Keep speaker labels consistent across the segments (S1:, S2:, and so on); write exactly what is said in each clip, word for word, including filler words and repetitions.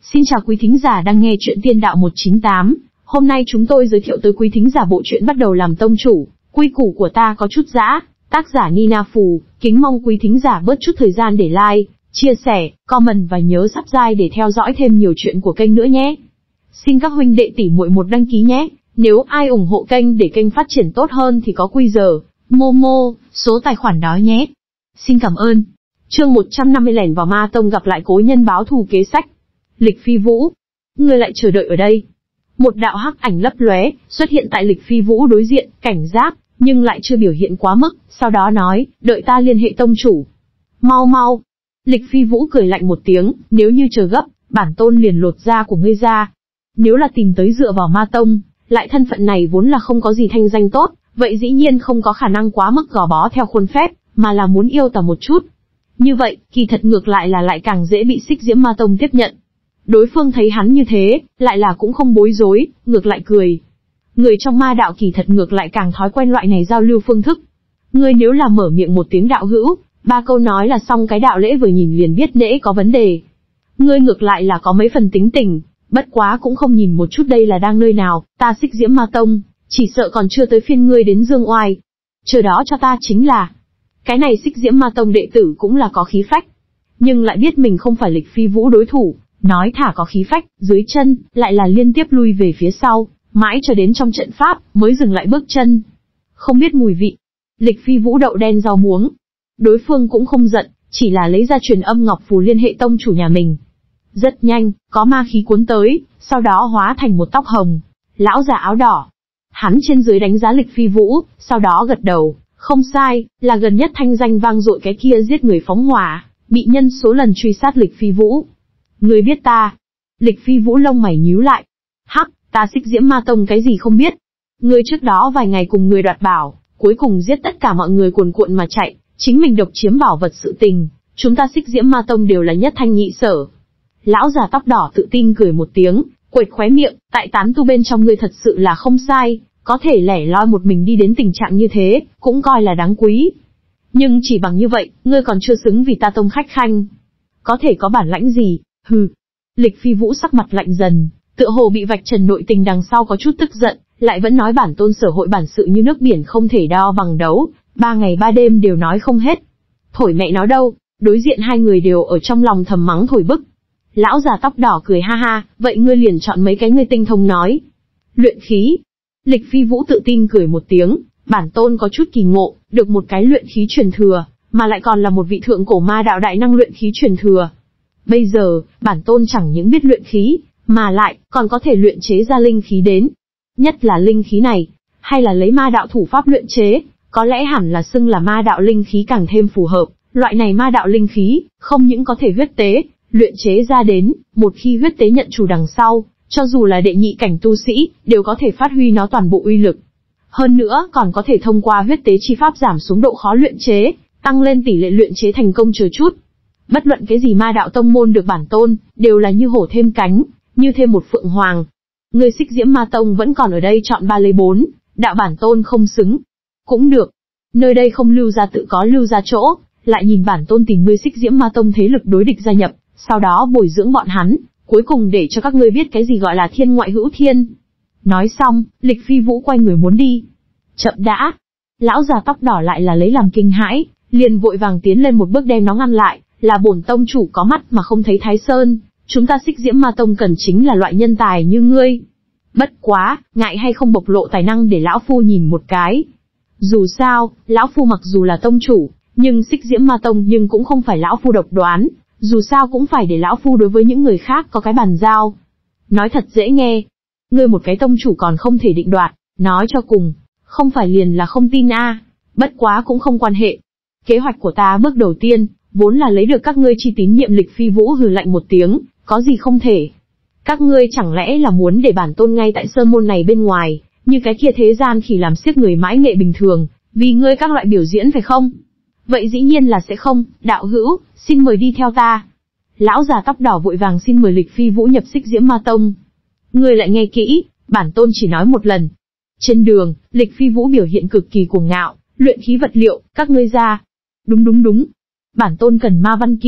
S1: Xin chào quý thính giả đang nghe chuyện Tiên Đạo một chín tám. Hôm nay chúng tôi giới thiệu tới quý thính giả bộ truyện Bắt đầu làm tông chủ, quy củ của ta có chút dã, tác giả Nina Phù. Kính mong quý thính giả bớt chút thời gian để like, chia sẻ, comment và nhớ subscribe để theo dõi thêm nhiều chuyện của kênh nữa nhé. Xin các huynh đệ tỷ muội một đăng ký nhé. Nếu ai ủng hộ kênh để kênh phát triển tốt hơn thì có quy giờ, Momo, số tài khoản đó nhé. Xin cảm ơn. Chương một trăm năm mươi lẻn vào ma tông gặp lại cố nhân báo thù kế sách. Lịch Phi Vũ, ngươi lại chờ đợi ở đây. Một đạo hắc ảnh lấp lóe xuất hiện tại Lịch Phi Vũ đối diện, cảnh giác, nhưng lại chưa biểu hiện quá mức, sau đó nói, đợi ta liên hệ tông chủ. Mau mau. Lịch Phi Vũ cười lạnh một tiếng, nếu như chờ gấp, bản tôn liền lột da của ngươi ra. Nếu là tìm tới dựa vào ma tông, lại thân phận này vốn là không có gì thanh danh tốt, vậy dĩ nhiên không có khả năng quá mức gò bó theo khuôn phép, mà là muốn yêu tà một chút. Như vậy, kỳ thật ngược lại là lại càng dễ bị Xích Diễm Ma Tông tiếp nhận. Đối phương thấy hắn như thế, lại là cũng không bối rối, ngược lại cười. Người trong ma đạo kỳ thật ngược lại càng thói quen loại này giao lưu phương thức. Ngươi nếu là mở miệng một tiếng đạo hữu, ba câu nói là xong, cái đạo lễ vừa nhìn liền biết nễ có vấn đề. Ngươi ngược lại là có mấy phần tính tình, bất quá cũng không nhìn một chút đây là đang nơi nào, ta Xích Diễm Ma Tông, chỉ sợ còn chưa tới phiên ngươi đến dương oai. Chờ đó cho ta chính là. Cái này Xích Diễm Ma Tông đệ tử cũng là có khí phách, nhưng lại biết mình không phải Lịch Phi Vũ đối thủ. Nói thả có khí phách, dưới chân, lại là liên tiếp lui về phía sau, mãi cho đến trong trận pháp, mới dừng lại bước chân. Không biết mùi vị. Lịch Phi Vũ đậu đen rau muống. Đối phương cũng không giận, chỉ là lấy ra truyền âm ngọc phù liên hệ tông chủ nhà mình. Rất nhanh, có ma khí cuốn tới, sau đó hóa thành một tóc hồng. Lão già áo đỏ. Hắn trên dưới đánh giá Lịch Phi Vũ, sau đó gật đầu, không sai, là gần nhất thanh danh vang dội cái kia giết người phóng hỏa, bị nhân số lần truy sát Lịch Phi Vũ. Ngươi biết ta? Lịch Phi Vũ lông mày nhíu lại. Hắc, ta Xích Diễm Ma Tông cái gì không biết. Ngươi trước đó vài ngày cùng người đoạt bảo, cuối cùng giết tất cả mọi người cuồn cuộn mà chạy, chính mình độc chiếm bảo vật sự tình, chúng ta Xích Diễm Ma Tông đều là nhất thanh nhị sở. Lão già tóc đỏ tự tin cười một tiếng, quệt khóe miệng, tại tán tu bên trong ngươi thật sự là không sai, có thể lẻ loi một mình đi đến tình trạng như thế, cũng coi là đáng quý. Nhưng chỉ bằng như vậy, ngươi còn chưa xứng vì ta tông khách khanh. Có thể có bản lãnh gì? Hừ. Lịch Phi Vũ sắc mặt lạnh dần, tựa hồ bị vạch trần nội tình đằng sau có chút tức giận, lại vẫn nói bản tôn sở hội bản sự như nước biển không thể đo bằng đấu, ba ngày ba đêm đều nói không hết. Thổi mẹ nó đâu, đối diện hai người đều ở trong lòng thầm mắng thổi bức. Lão già tóc đỏ cười ha ha, vậy ngươi liền chọn mấy cái ngươi tinh thông nói. Luyện khí. Lịch Phi Vũ tự tin cười một tiếng, bản tôn có chút kỳ ngộ, được một cái luyện khí truyền thừa, mà lại còn là một vị thượng cổ ma đạo đại năng luyện khí truyền thừa. Bây giờ, bản tôn chẳng những biết luyện khí, mà lại, còn có thể luyện chế ra linh khí đến. Nhất là linh khí này, hay là lấy ma đạo thủ pháp luyện chế, có lẽ hẳn là xưng là ma đạo linh khí càng thêm phù hợp. Loại này ma đạo linh khí, không những có thể huyết tế, luyện chế ra đến, một khi huyết tế nhận chủ đằng sau, cho dù là đệ nhị cảnh tu sĩ, đều có thể phát huy nó toàn bộ uy lực. Hơn nữa, còn có thể thông qua huyết tế chi pháp giảm xuống độ khó luyện chế, tăng lên tỷ lệ luyện chế thành công chờ chút. Bất luận cái gì ma đạo tông môn được bản tôn, đều là như hổ thêm cánh, như thêm một phượng hoàng. Người Xích Diễm Ma Tông vẫn còn ở đây chọn ba lấy bốn, đạo bản tôn không xứng. Cũng được. Nơi đây không lưu ra tự có lưu ra chỗ, lại nhìn bản tôn tìm người Xích Diễm Ma Tông thế lực đối địch gia nhập, sau đó bồi dưỡng bọn hắn, cuối cùng để cho các ngươi biết cái gì gọi là thiên ngoại hữu thiên. Nói xong, Lịch Phi Vũ quay người muốn đi. Chậm đã. Lão già tóc đỏ lại là lấy làm kinh hãi, liền vội vàng tiến lên một bước đem nó ngăn lại. Là bổn tông chủ có mắt mà không thấy Thái Sơn, chúng ta Xích Diễm Ma Tông cần chính là loại nhân tài như ngươi. Bất quá, ngại hay không bộc lộ tài năng để lão phu nhìn một cái. Dù sao, lão phu mặc dù là tông chủ, nhưng Xích Diễm Ma Tông nhưng cũng không phải lão phu độc đoán, dù sao cũng phải để lão phu đối với những người khác có cái bàn giao. Nói thật dễ nghe, ngươi một cái tông chủ còn không thể định đoạt, nói cho cùng, không phải liền là không tin a, à. Bất quá cũng không quan hệ. Kế hoạch của ta bước đầu tiên, vốn là lấy được các ngươi chi tín nhiệm. Lịch Phi Vũ hừ lạnh một tiếng, có gì không thể. Các ngươi chẳng lẽ là muốn để bản tôn ngay tại sơn môn này bên ngoài, như cái kia thế gian khỉ làm xiếc người mãi nghệ bình thường, vì ngươi các loại biểu diễn phải không? Vậy dĩ nhiên là sẽ không, đạo hữu, xin mời đi theo ta. Lão già tóc đỏ vội vàng xin mời Lịch Phi Vũ nhập Xích Diễm Ma Tông. Ngươi lại nghe kỹ, bản tôn chỉ nói một lần. Trên đường, Lịch Phi Vũ biểu hiện cực kỳ cuồng ngạo, luyện khí vật liệu, các ngươi ra. Đúng đúng đúng. Bản tôn cần ma văn kim,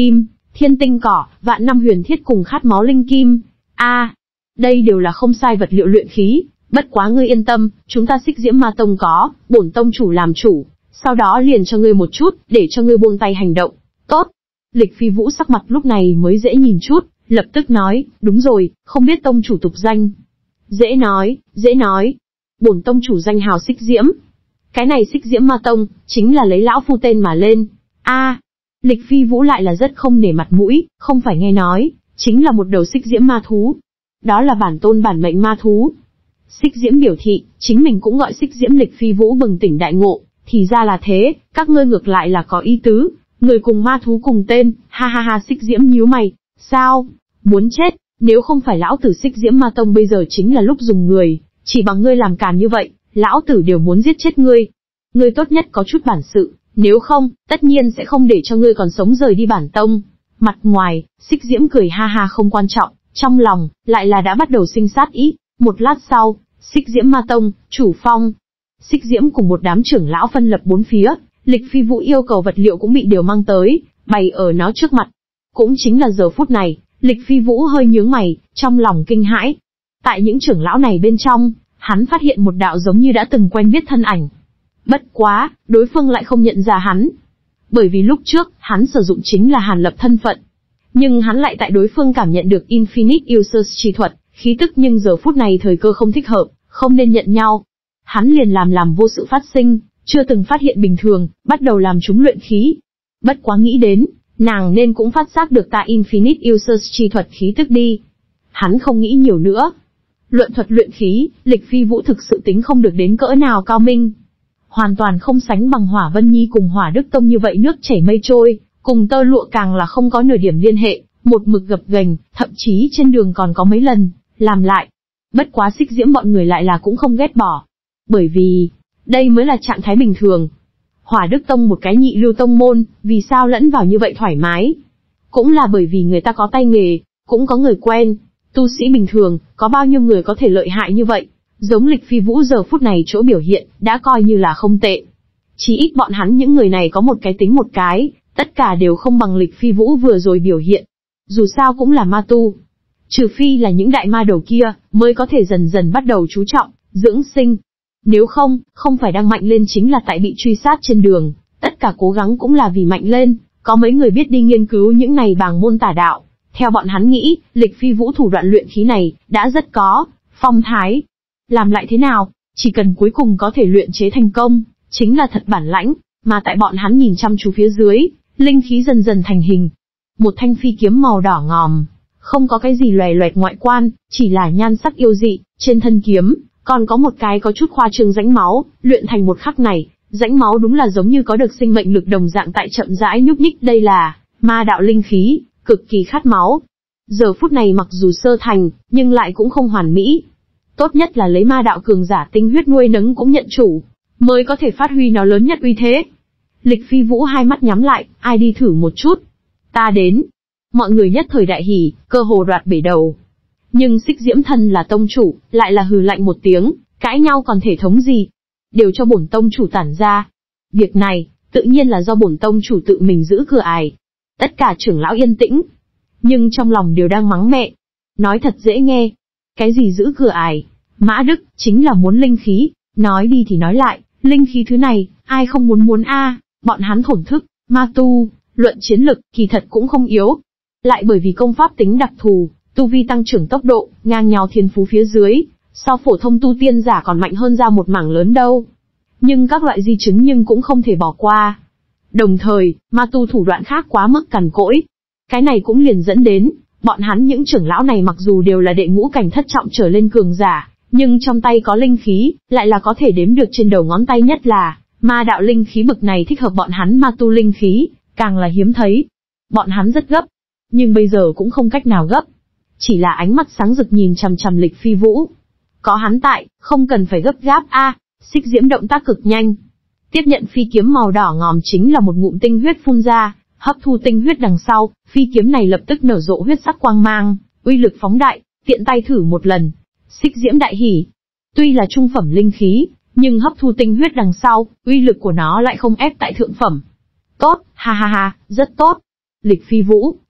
S1: thiên tinh cỏ, vạn năm huyền thiết cùng khát máu linh kim. A, à, đây đều là không sai vật liệu luyện khí, bất quá ngươi yên tâm, chúng ta Xích Diễm Ma Tông có, bổn tông chủ làm chủ, sau đó liền cho ngươi một chút, để cho ngươi buông tay hành động. Tốt. Lịch Phi Vũ sắc mặt lúc này mới dễ nhìn chút, lập tức nói, đúng rồi, không biết tông chủ tục danh. Dễ nói, dễ nói. Bổn tông chủ danh hào Xích Diễm. Cái này Xích Diễm Ma Tông, chính là lấy lão phu tên mà lên. A, à, Lịch Phi Vũ lại là rất không nể mặt mũi, không phải nghe nói, chính là một đầu Xích Diễm ma thú. Đó là bản tôn bản mệnh ma thú. Xích Diễm biểu thị, chính mình cũng gọi Xích Diễm. Lịch Phi Vũ bừng tỉnh đại ngộ, thì ra là thế, các ngươi ngược lại là có ý tứ, người cùng ma thú cùng tên, ha ha ha. Xích Diễm nhíu mày, sao, muốn chết, nếu không phải lão tử Xích Diễm Ma Tông bây giờ chính là lúc dùng người, chỉ bằng ngươi làm càn như vậy, lão tử đều muốn giết chết ngươi. Ngươi tốt nhất có chút bản sự, nếu không, tất nhiên sẽ không để cho ngươi còn sống rời đi bản tông. Mặt ngoài, Xích Diễm cười ha ha không quan trọng, trong lòng, lại là đã bắt đầu sinh sát ý. Một lát sau, Xích Diễm Ma Tông, chủ phong. Xích Diễm cùng một đám trưởng lão phân lập bốn phía, Lịch Phi Vũ yêu cầu vật liệu cũng bị đều mang tới, bày ở nó trước mặt. Cũng chính là giờ phút này, Lịch Phi Vũ hơi nhướng mày, trong lòng kinh hãi. Tại những trưởng lão này bên trong, hắn phát hiện một đạo giống như đã từng quen biết thân ảnh. Bất quá, đối phương lại không nhận ra hắn. Bởi vì lúc trước, hắn sử dụng chính là Hàn Lập thân phận. Nhưng hắn lại tại đối phương cảm nhận được Infinite Users chi thuật, khí tức, nhưng giờ phút này thời cơ không thích hợp, không nên nhận nhau. Hắn liền làm làm vô sự phát sinh, chưa từng phát hiện bình thường, bắt đầu làm chúng luyện khí. Bất quá nghĩ đến, nàng nên cũng phát giác được ta Infinite Users chi thuật khí tức đi. Hắn không nghĩ nhiều nữa. Luận thuật luyện khí, Lịch Phi Vũ thực sự tính không được đến cỡ nào cao minh. Hoàn toàn không sánh bằng Hỏa Vân Nhi cùng Hỏa Đức Tông như vậy nước chảy mây trôi, cùng tơ lụa càng là không có nửa điểm liên hệ, một mực gập ghềnh, thậm chí trên đường còn có mấy lần làm lại. Bất quá Xích Diễm bọn người lại là cũng không ghét bỏ. Bởi vì, đây mới là trạng thái bình thường. Hỏa Đức Tông một cái nhị lưu tông môn, vì sao lẫn vào như vậy thoải mái? Cũng là bởi vì người ta có tay nghề, cũng có người quen. Tu sĩ bình thường, có bao nhiêu người có thể lợi hại như vậy? Giống Lịch Phi Vũ giờ phút này chỗ biểu hiện, đã coi như là không tệ. Chỉ ít bọn hắn những người này có một cái tính một cái, tất cả đều không bằng Lịch Phi Vũ vừa rồi biểu hiện. Dù sao cũng là ma tu. Trừ phi là những đại ma đầu kia, mới có thể dần dần bắt đầu chú trọng, dưỡng sinh. Nếu không, không phải đang mạnh lên chính là tại bị truy sát trên đường, tất cả cố gắng cũng là vì mạnh lên, có mấy người biết đi nghiên cứu những này bàng môn tà đạo. Theo bọn hắn nghĩ, Lịch Phi Vũ thủ đoạn luyện khí này, đã rất có phong thái. Làm lại thế nào, chỉ cần cuối cùng có thể luyện chế thành công, chính là thật bản lãnh, mà tại bọn hắn nhìn chăm chú phía dưới, linh khí dần dần thành hình. Một thanh phi kiếm màu đỏ ngòm, không có cái gì loè loẹt ngoại quan, chỉ là nhan sắc yêu dị, trên thân kiếm, còn có một cái có chút khoa trương rãnh máu, luyện thành một khắc này, rãnh máu đúng là giống như có được sinh mệnh lực đồng dạng tại chậm rãi nhúc nhích. Đây là ma đạo linh khí, cực kỳ khát máu. Giờ phút này mặc dù sơ thành, nhưng lại cũng không hoàn mỹ. Tốt nhất là lấy ma đạo cường giả tinh huyết nuôi nấng cũng nhận chủ, mới có thể phát huy nó lớn nhất uy thế. Lịch Phi Vũ hai mắt nhắm lại, ai đi thử một chút. Ta đến. Mọi người nhất thời đại hỉ, cơ hồ đoạt bể đầu. Nhưng Xích Diễm thân là tông chủ, lại là hừ lạnh một tiếng, cãi nhau còn thể thống gì. Đều cho bổn tông chủ tản ra. Việc này, tự nhiên là do bổn tông chủ tự mình giữ cửa ải. Tất cả trưởng lão yên tĩnh. Nhưng trong lòng đều đang mắng mẹ. Nói thật dễ nghe. Cái gì giữ cửa ải? Mã Đức, chính là muốn linh khí. Nói đi thì nói lại, linh khí thứ này, ai không muốn muốn a? Bọn hắn thổn thức, ma tu, luận chiến lực, kỳ thật cũng không yếu. Lại bởi vì công pháp tính đặc thù, tu vi tăng trưởng tốc độ, ngang nhau thiên phú phía dưới, so phổ thông tu tiên giả còn mạnh hơn ra một mảng lớn đâu. Nhưng các loại di chứng nhưng cũng không thể bỏ qua. Đồng thời, ma tu thủ đoạn khác quá mức cằn cỗi. Cái này cũng liền dẫn đến, bọn hắn những trưởng lão này mặc dù đều là đệ ngũ cảnh thất trọng trở lên cường giả, nhưng trong tay có linh khí, lại là có thể đếm được trên đầu ngón tay, nhất là, ma đạo linh khí bực này thích hợp bọn hắn ma tu linh khí, càng là hiếm thấy. Bọn hắn rất gấp, nhưng bây giờ cũng không cách nào gấp. Chỉ là ánh mắt sáng rực nhìn chằm chằm Lịch Phi Vũ. Có hắn tại, không cần phải gấp gáp a. À, Xích Diễm động tác cực nhanh. Tiếp nhận phi kiếm màu đỏ ngòm chính là một ngụm tinh huyết phun ra, hấp thu tinh huyết đằng sau, phi kiếm này lập tức nở rộ huyết sắc quang mang, uy lực phóng đại, tiện tay thử một lần. Xích Diễm đại hỉ. Tuy là trung phẩm linh khí, nhưng hấp thu tinh huyết đằng sau, uy lực của nó lại không ép tại thượng phẩm. Tốt, ha ha ha, rất tốt. Lịch Phi Vũ,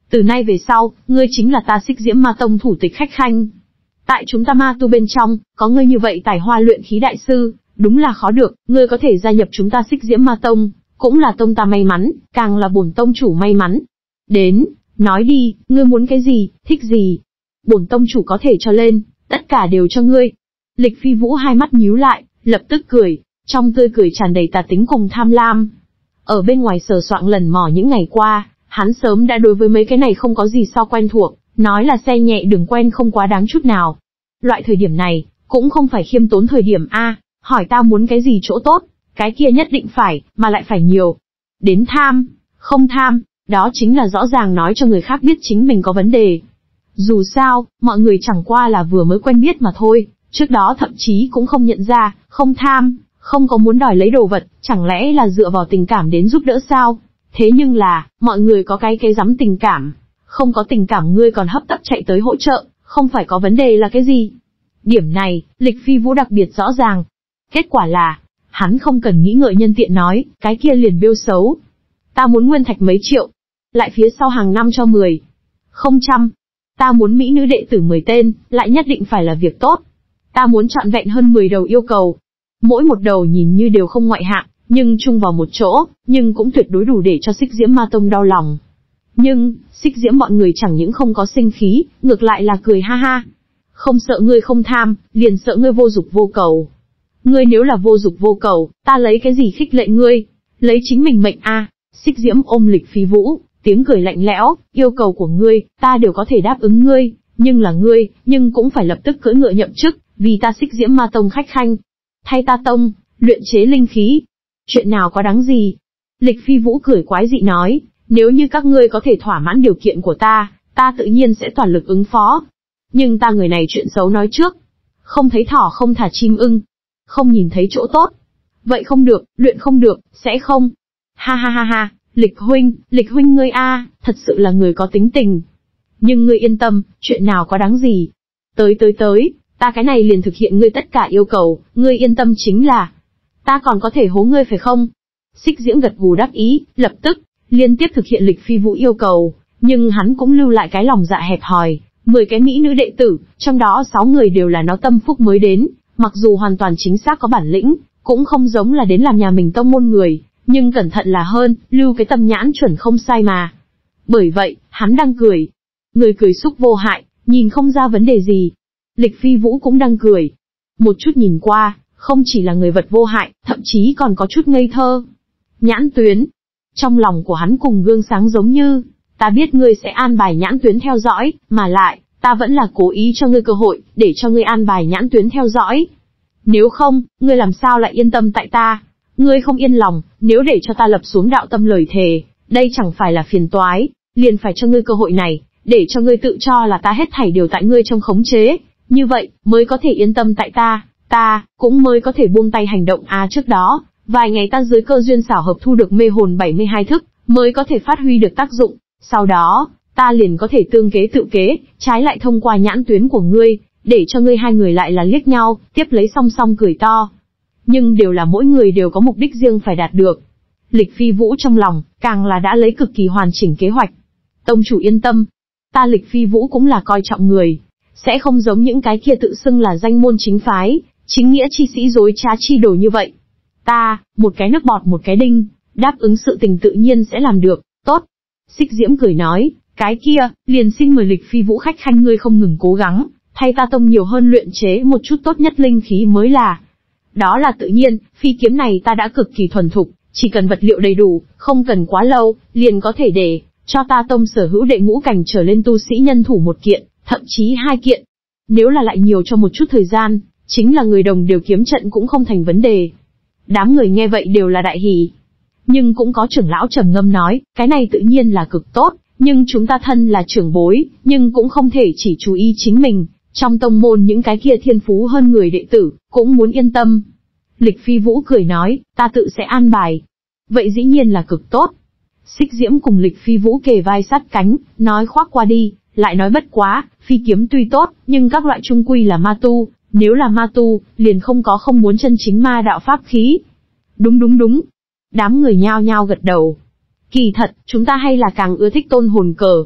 S1: Từ nay về sau, ngươi chính là ta Xích Diễm Ma Tông thủ tịch khách khanh. Tại chúng ta ma tu bên trong, có ngươi như vậy tài hoa luyện khí đại sư, đúng là khó được, ngươi có thể gia nhập chúng ta Xích Diễm Ma Tông, cũng là tông ta may mắn, càng là bổn tông chủ may mắn. Đến, nói đi, ngươi muốn cái gì, thích gì? Bổn tông chủ có thể cho lên, tất cả đều cho ngươi. Lịch Phi Vũ hai mắt nhíu lại, lập tức cười, trong tươi cười tràn đầy tà tính cùng tham lam. Ở bên ngoài sờ soạng lần mò những ngày qua, hắn sớm đã đối với mấy cái này không có gì so quen thuộc, nói là xe nhẹ đường quen không quá đáng chút nào. Loại thời điểm này, cũng không phải khiêm tốn thời điểm a, hỏi ta muốn cái gì chỗ tốt, cái kia nhất định phải, mà lại phải nhiều. Đến tham, không tham, đó chính là rõ ràng nói cho người khác biết chính mình có vấn đề. Dù sao, mọi người chẳng qua là vừa mới quen biết mà thôi, trước đó thậm chí cũng không nhận ra, không tham, không có muốn đòi lấy đồ vật, chẳng lẽ là dựa vào tình cảm đến giúp đỡ sao? Thế nhưng là, mọi người có cái cái dám tình cảm, không có tình cảm ngươi còn hấp tấp chạy tới hỗ trợ, không phải có vấn đề là cái gì? Điểm này, Lịch Phi Vũ đặc biệt rõ ràng. Kết quả là, hắn không cần nghĩ ngợi nhân tiện nói, cái kia liền bêu xấu. Ta muốn nguyên thạch mấy triệu, lại phía sau hàng năm cho mười. Không trăm. Ta muốn mỹ nữ đệ tử mười tên, lại nhất định phải là việc tốt. Ta muốn trọn vẹn hơn mười đầu yêu cầu. Mỗi một đầu nhìn như đều không ngoại hạng, nhưng chung vào một chỗ, nhưng cũng tuyệt đối đủ để cho Xích Diễm Ma Tông đau lòng. Nhưng, Xích Diễm bọn người chẳng những không có sinh khí, ngược lại là cười ha ha. Không sợ ngươi không tham, liền sợ ngươi vô dục vô cầu. Ngươi nếu là vô dục vô cầu, ta lấy cái gì khích lệ ngươi? Lấy chính mình mệnh a. Xích Diễm ôm Lịch Phi Vũ, tiếng cười lạnh lẽo, yêu cầu của ngươi, ta đều có thể đáp ứng ngươi, nhưng là ngươi, nhưng cũng phải lập tức cưỡi ngựa nhậm chức, vì ta Xích Diễm Ma Tông khách khanh. Thay ta tông, luyện chế linh khí. Chuyện nào có đáng gì? Lịch Phi Vũ cười quái dị nói, nếu như các ngươi có thể thỏa mãn điều kiện của ta, ta tự nhiên sẽ toàn lực ứng phó. Nhưng ta người này chuyện xấu nói trước. Không thấy thỏ không thả chim ưng. Không nhìn thấy chỗ tốt. Vậy không được, luyện không được, sẽ không. Ha ha ha ha, Lịch huynh, Lịch huynh ngươi a, thật sự là người có tính tình. Nhưng ngươi yên tâm, chuyện nào có đáng gì. Tới tới tới, ta cái này liền thực hiện ngươi tất cả yêu cầu, ngươi yên tâm chính là. Ta còn có thể hố ngươi phải không? Xích Diễm gật gù đáp ý, lập tức, liên tiếp thực hiện Lịch Phi Vũ yêu cầu, nhưng hắn cũng lưu lại cái lòng dạ hẹp hòi. mười cái mỹ nữ đệ tử, trong đó sáu người đều là nó tâm phúc mới đến, mặc dù hoàn toàn chính xác có bản lĩnh, cũng không giống là đến làm nhà mình tông môn người, nhưng cẩn thận là hơn, lưu cái tâm nhãn chuẩn không sai mà. Bởi vậy, hắn đang cười. Người cười xúc vô hại, nhìn không ra vấn đề gì. Lịch Phi Vũ cũng đang cười. Một chút nhìn qua, không chỉ là người vật vô hại, thậm chí còn có chút ngây thơ. Nhãn tuyến. Trong lòng của hắn cùng gương sáng giống như, ta biết ngươi sẽ an bài nhãn tuyến theo dõi, mà lại, ta vẫn là cố ý cho ngươi cơ hội, để cho ngươi an bài nhãn tuyến theo dõi. Nếu không, ngươi làm sao lại yên tâm tại ta? Ngươi không yên lòng, nếu để cho ta lập xuống đạo tâm lời thề, đây chẳng phải là phiền toái, liền phải cho ngươi cơ hội này, để cho ngươi tự cho là ta hết thảy đều tại ngươi trong khống chế, như vậy, mới có thể yên tâm tại ta, ta, cũng mới có thể buông tay hành động à trước đó, vài ngày ta dưới cơ duyên xảo hợp thu được mê hồn bảy mươi hai thức, mới có thể phát huy được tác dụng, sau đó, ta liền có thể tương kế tự kế, trái lại thông qua nhãn tuyến của ngươi, để cho ngươi hai người lại là liếc nhau, tiếp lấy song song cười to. Nhưng đều là mỗi người đều có mục đích riêng phải đạt được. Lịch Phi Vũ trong lòng, càng là đã lấy cực kỳ hoàn chỉnh kế hoạch. Tông chủ yên tâm. Ta Lịch Phi Vũ cũng là coi trọng người. Sẽ không giống những cái kia tự xưng là danh môn chính phái, chính nghĩa chi sĩ dối trá chi đồ như vậy. Ta, một cái nước bọt một cái đinh, đáp ứng sự tình tự nhiên sẽ làm được, tốt. Xích Diễm cười nói, cái kia, liền xin mời Lịch Phi Vũ khách khanh ngươi không ngừng cố gắng, thay ta tông nhiều hơn luyện chế một chút tốt nhất linh khí mới là. Đó là tự nhiên, phi kiếm này ta đã cực kỳ thuần thục, chỉ cần vật liệu đầy đủ, không cần quá lâu, liền có thể để cho ta tông sở hữu đệ ngũ cảnh trở lên tu sĩ nhân thủ một kiện, thậm chí hai kiện. Nếu là lại nhiều cho một chút thời gian, chính là người đồng đều kiếm trận cũng không thành vấn đề. Đám người nghe vậy đều là đại hỉ. Nhưng cũng có trưởng lão trầm ngâm nói, cái này tự nhiên là cực tốt, nhưng chúng ta thân là trưởng bối, nhưng cũng không thể chỉ chú ý chính mình. Trong tông môn những cái kia thiên phú hơn người đệ tử, cũng muốn yên tâm. Lịch Phi Vũ cười nói, ta tự sẽ an bài. Vậy dĩ nhiên là cực tốt. Xích Diễm cùng Lịch Phi Vũ kề vai sát cánh, nói khoác qua đi, lại nói bất quá, phi kiếm tuy tốt, nhưng các loại trung quy là ma tu, nếu là ma tu, liền không có không muốn chân chính ma đạo pháp khí. Đúng đúng đúng. Đám người nhao nhao gật đầu. Kỳ thật, chúng ta hay là càng ưa thích tôn hồn cờ.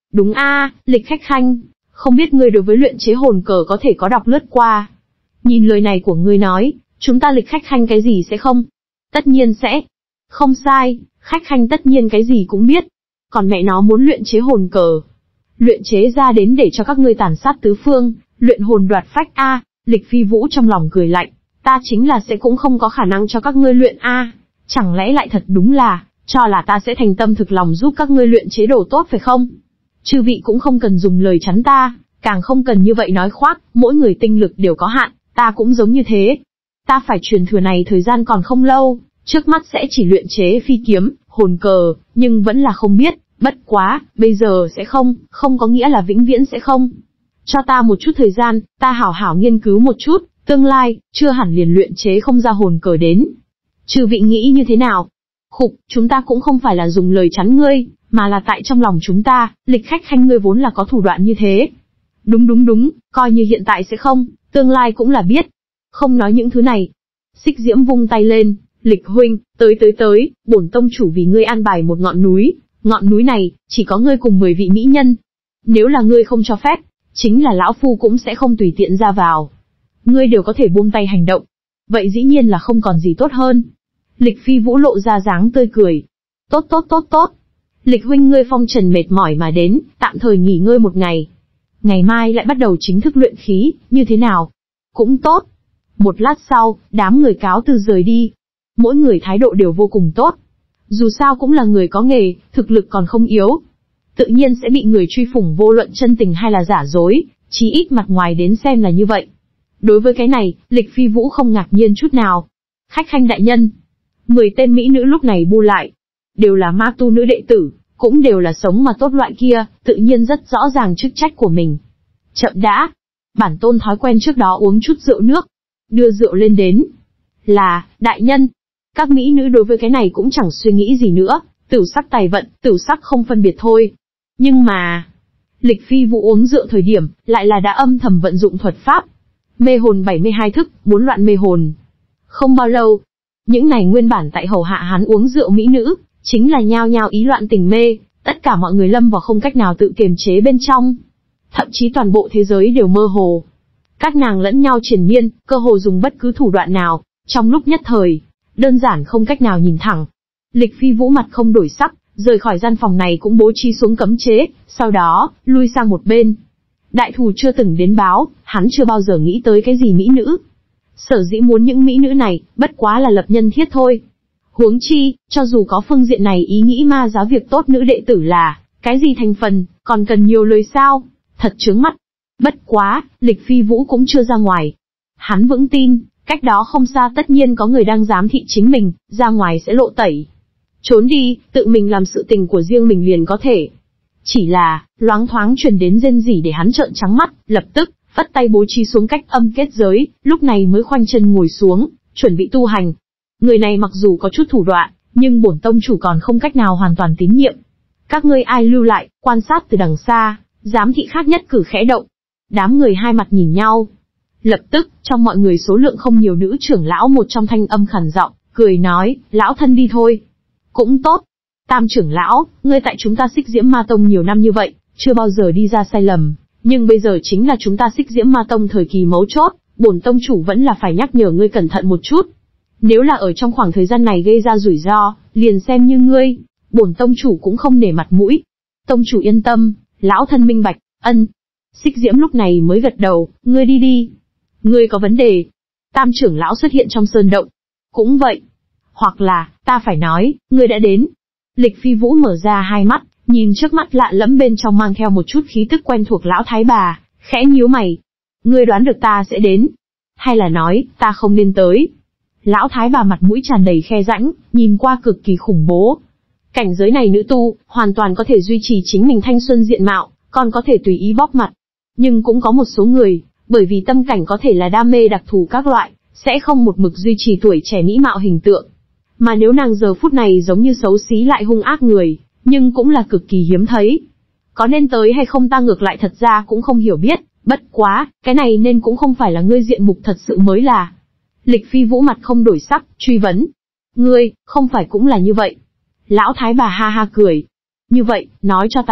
S1: Đúng a, Lịch Khách Khanh, không biết ngươi đối với luyện chế hồn cờ có thể có đọc lướt qua. Nhìn lời này của ngươi nói, chúng ta Lịch Khách Khanh cái gì sẽ không? Tất nhiên sẽ. Không sai, Khách Khanh tất nhiên cái gì cũng biết. Còn mẹ nó muốn luyện chế hồn cờ. Luyện chế ra đến để cho các ngươi tàn sát tứ phương, luyện hồn đoạt phách a. À, Lịch Phi Vũ trong lòng cười lạnh, ta chính là sẽ cũng không có khả năng cho các ngươi luyện a. À, chẳng lẽ lại thật đúng là, cho là ta sẽ thành tâm thực lòng giúp các ngươi luyện chế đồ tốt phải không? Chư vị cũng không cần dùng lời chắn ta, càng không cần như vậy nói khoác, mỗi người tinh lực đều có hạn, ta cũng giống như thế. Ta phải truyền thừa này thời gian còn không lâu, trước mắt sẽ chỉ luyện chế phi kiếm, hồn cờ, nhưng vẫn là không biết, bất quá, bây giờ sẽ không, không có nghĩa là vĩnh viễn sẽ không. Cho ta một chút thời gian, ta hảo hảo nghiên cứu một chút, tương lai, chưa hẳn liền luyện chế không ra hồn cờ đến. Chư vị nghĩ như thế nào? Khục, chúng ta cũng không phải là dùng lời chắn ngươi, mà là tại trong lòng chúng ta, Lịch Khách Khanh ngươi vốn là có thủ đoạn như thế. Đúng đúng đúng, coi như hiện tại sẽ không, tương lai cũng là biết. Không nói những thứ này. Xích Diễm vung tay lên, Lịch huynh, tới tới tới, bổn tông chủ vì ngươi an bài một ngọn núi, ngọn núi này, chỉ có ngươi cùng mười vị mỹ nhân. Nếu là ngươi không cho phép, chính là lão phu cũng sẽ không tùy tiện ra vào. Ngươi đều có thể buông tay hành động. Vậy dĩ nhiên là không còn gì tốt hơn. Lịch Phi Vũ lộ ra dáng tươi cười. Tốt tốt tốt tốt. Lịch huynh ngươi phong trần mệt mỏi mà đến, tạm thời nghỉ ngơi một ngày. Ngày mai lại bắt đầu chính thức luyện khí, như thế nào? Cũng tốt. Một lát sau, đám người cáo từ rời đi. Mỗi người thái độ đều vô cùng tốt. Dù sao cũng là người có nghề, thực lực còn không yếu. Tự nhiên sẽ bị người truy phủng vô luận chân tình hay là giả dối, chí ít mặt ngoài đến xem là như vậy. Đối với cái này, Lịch Phi Vũ không ngạc nhiên chút nào. Khách Khanh đại nhân. Mười tên mỹ nữ lúc này bu lại. Đều là ma tu nữ đệ tử, cũng đều là sống mà tốt loại kia, tự nhiên rất rõ ràng chức trách của mình. Chậm đã. Bản tôn thói quen trước đó uống chút rượu nước. Đưa rượu lên đến. Là, đại nhân. Các mỹ nữ đối với cái này cũng chẳng suy nghĩ gì nữa, tửu sắc tài vận, tửu sắc không phân biệt thôi. Nhưng mà, Lịch Phi Vũ uống rượu thời điểm, lại là đã âm thầm vận dụng thuật pháp. Mê hồn bảy mươi hai thức, bốn loạn mê hồn. Không bao lâu, những này nguyên bản tại hầu hạ hắn uống rượu mỹ nữ, chính là nhao nhao ý loạn tình mê, tất cả mọi người lâm vào không cách nào tự kiềm chế bên trong. Thậm chí toàn bộ thế giới đều mơ hồ. Các nàng lẫn nhau triền miên, cơ hồ dùng bất cứ thủ đoạn nào, trong lúc nhất thời, đơn giản không cách nào nhìn thẳng. Lịch Phi Vũ mặt không đổi sắc, rời khỏi gian phòng này cũng bố trí xuống cấm chế, sau đó, lui sang một bên. Đại thù chưa từng đến báo, hắn chưa bao giờ nghĩ tới cái gì mỹ nữ. Sở dĩ muốn những mỹ nữ này, bất quá là lập nhân thiết thôi. Huống chi, cho dù có phương diện này ý nghĩ ma giáo việc tốt nữ đệ tử là, cái gì thành phần, còn cần nhiều lời sao, thật chướng mắt. Bất quá, Lịch Phi Vũ cũng chưa ra ngoài. Hắn vững tin, cách đó không xa tất nhiên có người đang giám thị chính mình, ra ngoài sẽ lộ tẩy. Trốn đi, tự mình làm sự tình của riêng mình liền có thể. Chỉ là, loáng thoáng truyền đến rên rỉ để hắn trợn trắng mắt, lập tức, vắt tay bố trí xuống cách âm kết giới, lúc này mới khoanh chân ngồi xuống, chuẩn bị tu hành. Người này mặc dù có chút thủ đoạn, nhưng bổn tông chủ còn không cách nào hoàn toàn tín nhiệm. Các ngươi ai lưu lại, quan sát từ đằng xa, giám thị khác nhất cử khẽ động. Đám người hai mặt nhìn nhau. Lập tức, trong mọi người số lượng không nhiều nữ trưởng lão một trong thanh âm khàn giọng, cười nói, lão thân đi thôi. Cũng tốt. Tam trưởng lão, ngươi tại chúng ta Xích Diễm Ma Tông nhiều năm như vậy, chưa bao giờ đi ra sai lầm, nhưng bây giờ chính là chúng ta Xích Diễm Ma Tông thời kỳ mấu chốt, bổn tông chủ vẫn là phải nhắc nhở ngươi cẩn thận một chút. Nếu là ở trong khoảng thời gian này gây ra rủi ro, liền xem như ngươi, bổn tông chủ cũng không nể mặt mũi. Tông chủ yên tâm, lão thân minh bạch, ân. Xích Diễm lúc này mới gật đầu, ngươi đi đi. Ngươi có vấn đề. Tam trưởng lão xuất hiện trong sơn động. Cũng vậy. Hoặc là, ta phải nói, ngươi đã đến. Lịch Phi Vũ mở ra hai mắt, nhìn trước mắt lạ lẫm bên trong mang theo một chút khí tức quen thuộc lão thái bà, khẽ nhíu mày. Ngươi đoán được ta sẽ đến. Hay là nói, ta không nên tới. Lão thái bà mặt mũi tràn đầy khe rãnh, nhìn qua cực kỳ khủng bố. Cảnh giới này nữ tu, hoàn toàn có thể duy trì chính mình thanh xuân diện mạo, còn có thể tùy ý bóp mặt. Nhưng cũng có một số người, bởi vì tâm cảnh có thể là đam mê đặc thù các loại, sẽ không một mực duy trì tuổi trẻ mỹ mạo hình tượng. Mà nếu nàng giờ phút này giống như xấu xí lại hung ác người, nhưng cũng là cực kỳ hiếm thấy. Có nên tới hay không ta ngược lại thật ra cũng không hiểu biết, bất quá, cái này nên cũng không phải là ngươi diện mục thật sự mới là. Lịch Phi Vũ mặt không đổi sắc, truy vấn. Ngươi, không phải cũng là như vậy. Lão thái bà ha ha cười. Như vậy, nói cho ta biết,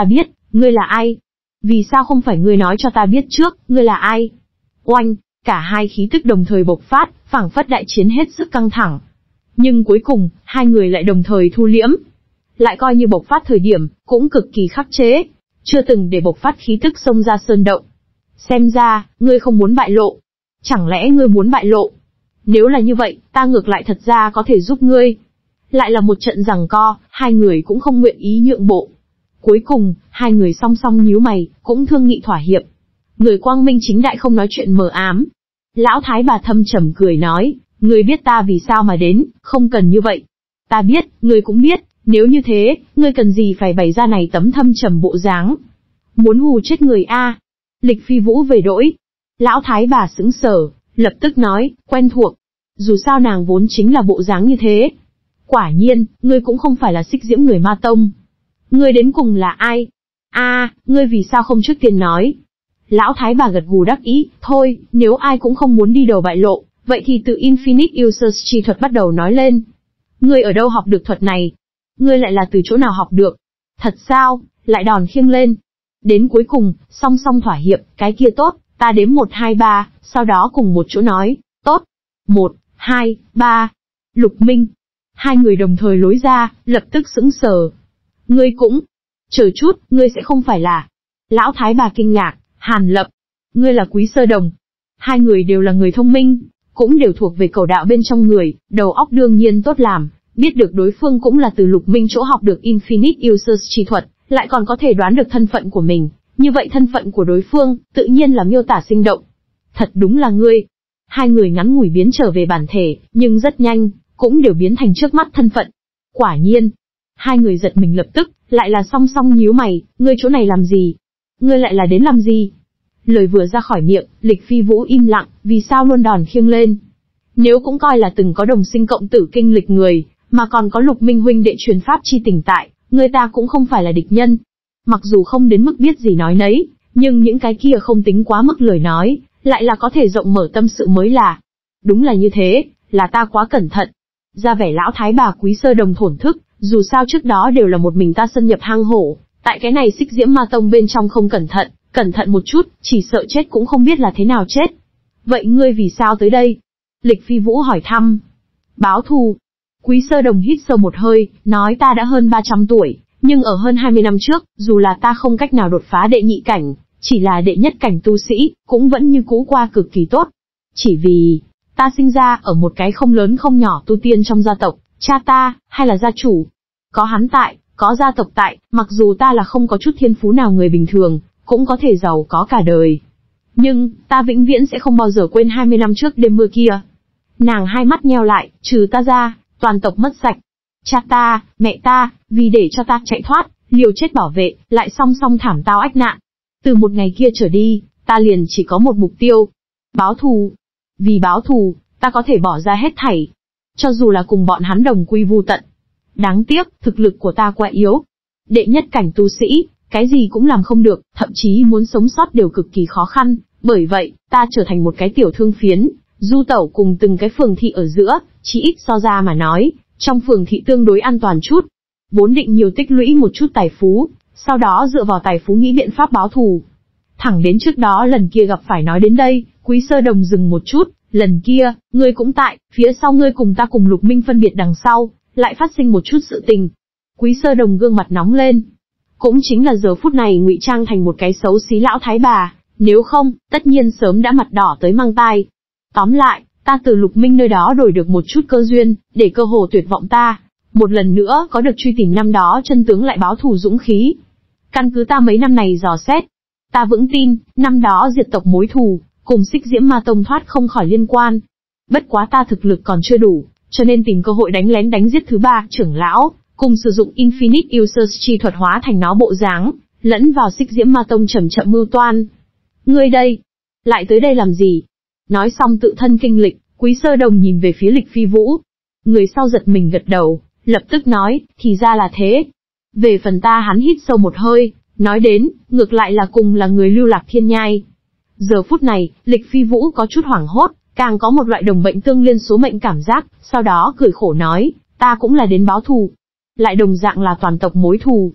S1: Ngươi là ai? Vì sao không phải ngươi nói cho ta biết trước, ngươi là ai? Oanh, cả hai khí tức đồng thời bộc phát, phảng phất đại chiến hết sức căng thẳng. Nhưng cuối cùng, hai người lại đồng thời thu liễm. Lại coi như bộc phát thời điểm, cũng cực kỳ khắc chế. Chưa từng để bộc phát khí tức xông ra sơn động. Xem ra, ngươi không muốn bại lộ. Chẳng lẽ ngươi muốn bại lộ? Nếu là như vậy, ta ngược lại thật ra có thể giúp ngươi. Lại là một trận giằng co, hai người cũng không nguyện ý nhượng bộ. Cuối cùng, hai người song song nhíu mày, cũng thương nghị thỏa hiệp. Người quang minh chính đại không nói chuyện mờ ám. Lão thái bà thâm trầm cười nói, ngươi biết ta vì sao mà đến, không cần như vậy. Ta biết, ngươi cũng biết, nếu như thế, ngươi cần gì phải bày ra này tấm thâm trầm bộ dáng. Muốn hù chết người a? Lịch Phi Vũ về đỗi. Lão thái bà sững sờ, lập tức nói, quen thuộc. Dù sao nàng vốn chính là bộ dáng như thế. Quả nhiên, ngươi cũng không phải là Xích Diễm người Ma Tông. Ngươi đến cùng là ai? A, à, ngươi vì sao không trước tiên nói? Lão thái bà gật gù đắc ý, thôi, nếu ai cũng không muốn đi đầu bại lộ, vậy thì từ Infinite Users chi thuật bắt đầu nói lên. Ngươi ở đâu học được thuật này? Ngươi lại là từ chỗ nào học được? Thật sao, lại đòn khiêng lên. Đến cuối cùng, song song thỏa hiệp, cái kia tốt, ta đếm một hai ba, sau đó cùng một chỗ nói, tốt. Một, hai, ba. Lục Minh. Hai người đồng thời lối ra, lập tức sững sờ. Ngươi cũng. Chờ chút, ngươi sẽ không phải là. Lão thái bà kinh ngạc, Hàn Lập. Ngươi là Quý Sơ Đồng. Hai người đều là người thông minh, cũng đều thuộc về cầu đạo bên trong người, đầu óc đương nhiên tốt làm, biết được đối phương cũng là từ Lục Minh chỗ học được Infinite Users chi thuật, lại còn có thể đoán được thân phận của mình, như vậy thân phận của đối phương, tự nhiên là miêu tả sinh động. Thật đúng là ngươi. Hai người ngắn ngủi biến trở về bản thể, nhưng rất nhanh, cũng đều biến thành trước mắt thân phận. Quả nhiên, hai người giật mình lập tức, lại là song song nhíu mày, ngươi chỗ này làm gì? Ngươi lại là đến làm gì? Lời vừa ra khỏi miệng, Lịch Phi Vũ im lặng, vì sao luôn đòn khiêng lên? Nếu cũng coi là từng có đồng sinh cộng tử kinh lịch người, mà còn có Lục Minh huynh đệ truyền pháp chi tình tại, người ta cũng không phải là địch nhân. Mặc dù không đến mức biết gì nói nấy, nhưng những cái kia không tính quá mức lời nói, lại là có thể rộng mở tâm sự mới là. Đúng là như thế, là ta quá cẩn thận. Ra vẻ lão thái bà Quý Sơ Đồng thổn thức, dù sao trước đó đều là một mình ta xâm nhập hang hổ, tại cái này Xích Diễm Ma Tông bên trong không cẩn thận, cẩn thận một chút, chỉ sợ chết cũng không biết là thế nào chết. Vậy ngươi vì sao tới đây? Lịch Phi Vũ hỏi thăm. Báo thù. Quý Sơ Đồng hít sâu một hơi, nói ta đã hơn ba trăm tuổi, nhưng ở hơn hai mươi năm trước, dù là ta không cách nào đột phá đệ nhị cảnh, chỉ là đệ nhất cảnh tu sĩ, cũng vẫn như cũ qua cực kỳ tốt. Chỉ vì, ta sinh ra ở một cái không lớn không nhỏ tu tiên trong gia tộc, cha ta, hay là gia chủ. Có hắn tại, có gia tộc tại, mặc dù ta là không có chút thiên phú nào người bình thường, cũng có thể giàu có cả đời. Nhưng, ta vĩnh viễn sẽ không bao giờ quên hai mươi năm trước đêm mưa kia. Nàng hai mắt nheo lại, trừ ta ra, toàn tộc mất sạch. Cha ta, mẹ ta, vì để cho ta chạy thoát, liều chết bảo vệ, lại song song thảm tao ách nạn. Từ một ngày kia trở đi, ta liền chỉ có một mục tiêu. Báo thù. Vì báo thù, ta có thể bỏ ra hết thảy. Cho dù là cùng bọn hắn đồng quy vu tận. Đáng tiếc, thực lực của ta quá yếu. Đệ nhất cảnh tu sĩ, cái gì cũng làm không được, thậm chí muốn sống sót đều cực kỳ khó khăn. Bởi vậy, ta trở thành một cái tiểu thương phiến, du tẩu cùng từng cái phường thị ở giữa, chỉ ít so ra mà nói, trong phường thị tương đối an toàn chút. Vốn định nhiều tích lũy một chút tài phú, sau đó dựa vào tài phú nghĩ biện pháp báo thù. Thẳng đến trước đó lần kia gặp phải nói đến đây, Quý Sơ Đồng dừng một chút, lần kia, ngươi cũng tại, phía sau ngươi cùng ta cùng Lục Minh phân biệt đằng sau, lại phát sinh một chút sự tình. Quý Sơ Đồng gương mặt nóng lên. Cũng chính là giờ phút này ngụy trang thành một cái xấu xí lão thái bà, nếu không, tất nhiên sớm đã mặt đỏ tới mang tai. Tóm lại, ta từ Lục Minh nơi đó đổi được một chút cơ duyên, để cơ hồ tuyệt vọng ta, một lần nữa có được truy tìm năm đó chân tướng lại báo thù dũng khí. Căn cứ ta mấy năm này dò xét, ta vững tin, năm đó diệt tộc mối thù, cùng Xích Diễm Ma Tông thoát không khỏi liên quan. Bất quá ta thực lực còn chưa đủ, cho nên tìm cơ hội đánh lén đánh giết thứ ba trưởng lão, cùng sử dụng Infinite Users chi thuật hóa thành nó bộ dáng, lẫn vào Xích Diễm Ma Tông chậm chậm mưu toan. Ngươi đây, lại tới đây làm gì? Nói xong tự thân kinh lịch, Quý Sơ Đồng nhìn về phía Lịch Phi Vũ. Người sau giật mình gật đầu, lập tức nói, thì ra là thế. Về phần ta hắn hít sâu một hơi, nói đến, ngược lại là cùng là người lưu lạc thiên nhai. Giờ phút này, Lịch Phi Vũ có chút hoảng hốt, càng có một loại đồng bệnh tương liên số mệnh cảm giác, sau đó cười khổ nói, ta cũng là đến báo thù. Lại đồng dạng là toàn tộc mối thù.